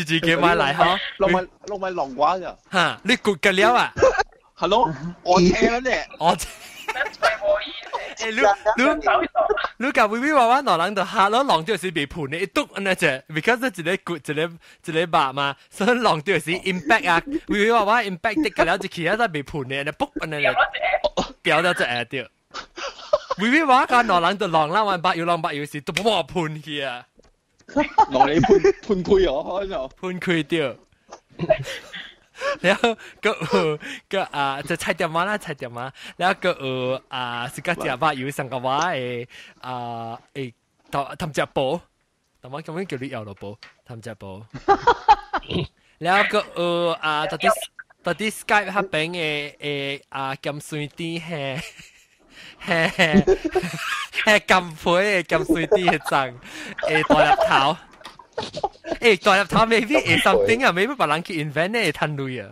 自己叫買嚟嗬。 落埋落埋龍話咋？ 嚇，你攰嘅了啊？ 係咯，我車咧， 我車。誒，你你你教微微娃娃攞人就嚇咯，浪掉時被盤你一篤那隻 ，because 一個骨一個一個白嘛，所以浪掉時 impact 啊，微微娃娃 impact 的嘅了，就其他都被盤你，那卜那咧，表咗隻誒掉。微微娃娃個攞人就浪啦，玩白要浪白要時都冇盤去啊， 浪你盤盤潰我開就盤潰掉。แล้วก็เออก็อ่าจะใช้เดียวมาละใช้เดียวมาแล้วก็เอออ่าสกัดจากว่าอยู่สังกัดว่าเออ่าเอทำทำจากโปทำว่าก็ไม่เกี่ยวกับเอาหรอโปทำจากโปแล้วก็เอออ่าตอนที่ตอนที่สกายฮับเป็นเอเออ่ากำสุยตีแฮแฮแฮกำพุ้ยกำสุยตีจังเอตัวรับเท้า誒，代入頭 maybe 誒 something 啊 ，maybe 別人去 invent 咧，攤類啊。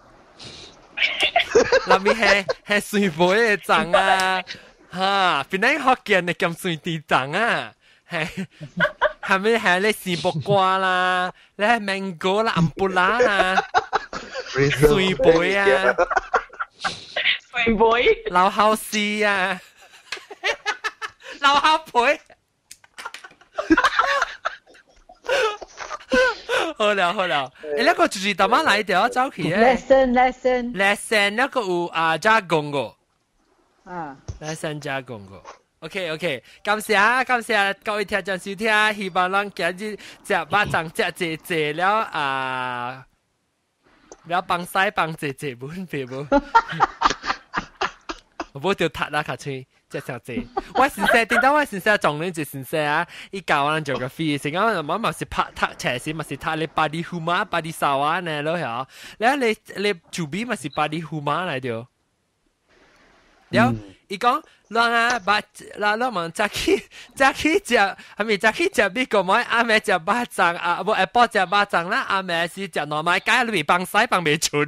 嗱咪係係水杯嘅醬啊，嚇，邊啲學見你咁水地醬啊？係係咪係你士木瓜啦，你係 mango 啦、暗布拉啦，水杯啊， 水杯， 老烤絲啊，老烤杯。好了好了，誒，那個就是點樣來掉走去咧 ？lesson lesson lesson 那個有啊加工個， 啊 lesson 加工個。OK OK，感謝感謝各位聽眾收聽，希望咱今日食巴掌食謝謝了啊，了幫曬幫謝謝本別無，我冇條塔啦卡吹。即係就我先生點解我先生撞你隻先生啊？依教我哋做個 free，成日我咪是拍塔斜線，咪是塔你巴啲 huma 巴啲沙灣呢咯嚇。然後你你做 B 咪是巴啲 huma 嚟掉。然後伊講，讓啊把嗱嗱問扎起扎起只係咪扎起只邊個買阿妹只巴掌啊？唔係波只巴掌啦，阿妹是只糯米雞裏邊幫曬幫未出。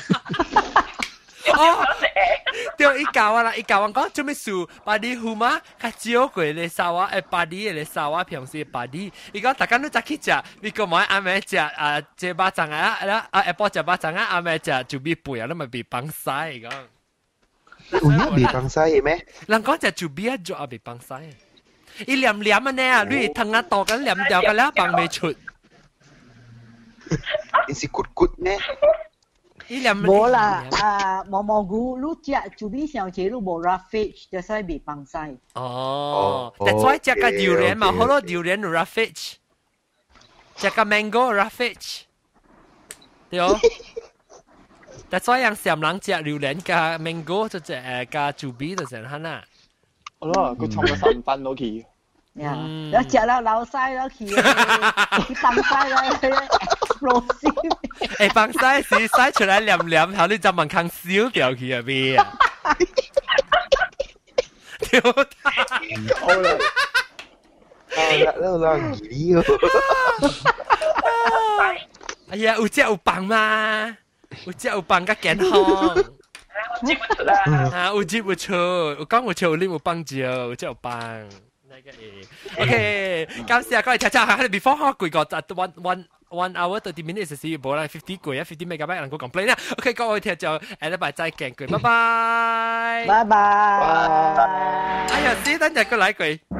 哦，對，伊教我啦，伊教我講做咩事？把啲胡麻較少過嚟沙瓦，誒，把啲嚟沙瓦平時把啲，伊講大家都早起食，你個買阿妹食啊，這巴掌啊，啦啊，下晡食巴掌啊，阿妹食就比背啊，你咪被幫曬伊講。 有咩被幫曬嘅咩？ 人講就就比啊，做啊被幫曬。伊黏黏啊呢啊，你藤啊多緊黏掉嘅啦，幫未出。 你是骨骨咩？ 冇啦，啊，毛毛菇，你食就比上次你冇 roughage，就使被幫曬。 哦，但係食個榴蓮嘛，好多榴蓮 roughage，食個 mango roughage，對哦。但係樣上人食榴蓮加 mango 就只誒加朱比就成慳啦。 好啦，佢沖咗三分落去。 呀，แล้ว食แล้วเราไส้แล้วขี้ขี้ปังไส้แล้ว explosive 誒ปังไส้是ไส้出來黏黏，後你就問坑燒掉佢入邊啊！屌好啦， 好啦，都浪兒喎。 哎呀，有隻有棒嘛，有隻有棒較健康。 接不出啦。 啊，有接有出，有講有出，有啉有幫照，有隻有棒。OK， 感謝各位聽眾，喺你 before 開攰個one one one hour thirty minutes 時冇啦 fifty 攰啊 fifty megabyte 能夠 complain 啦。OK， 各位聽眾，誒禮拜再見，攰，拜拜， 拜拜。 哎呀，死等陣個禮句。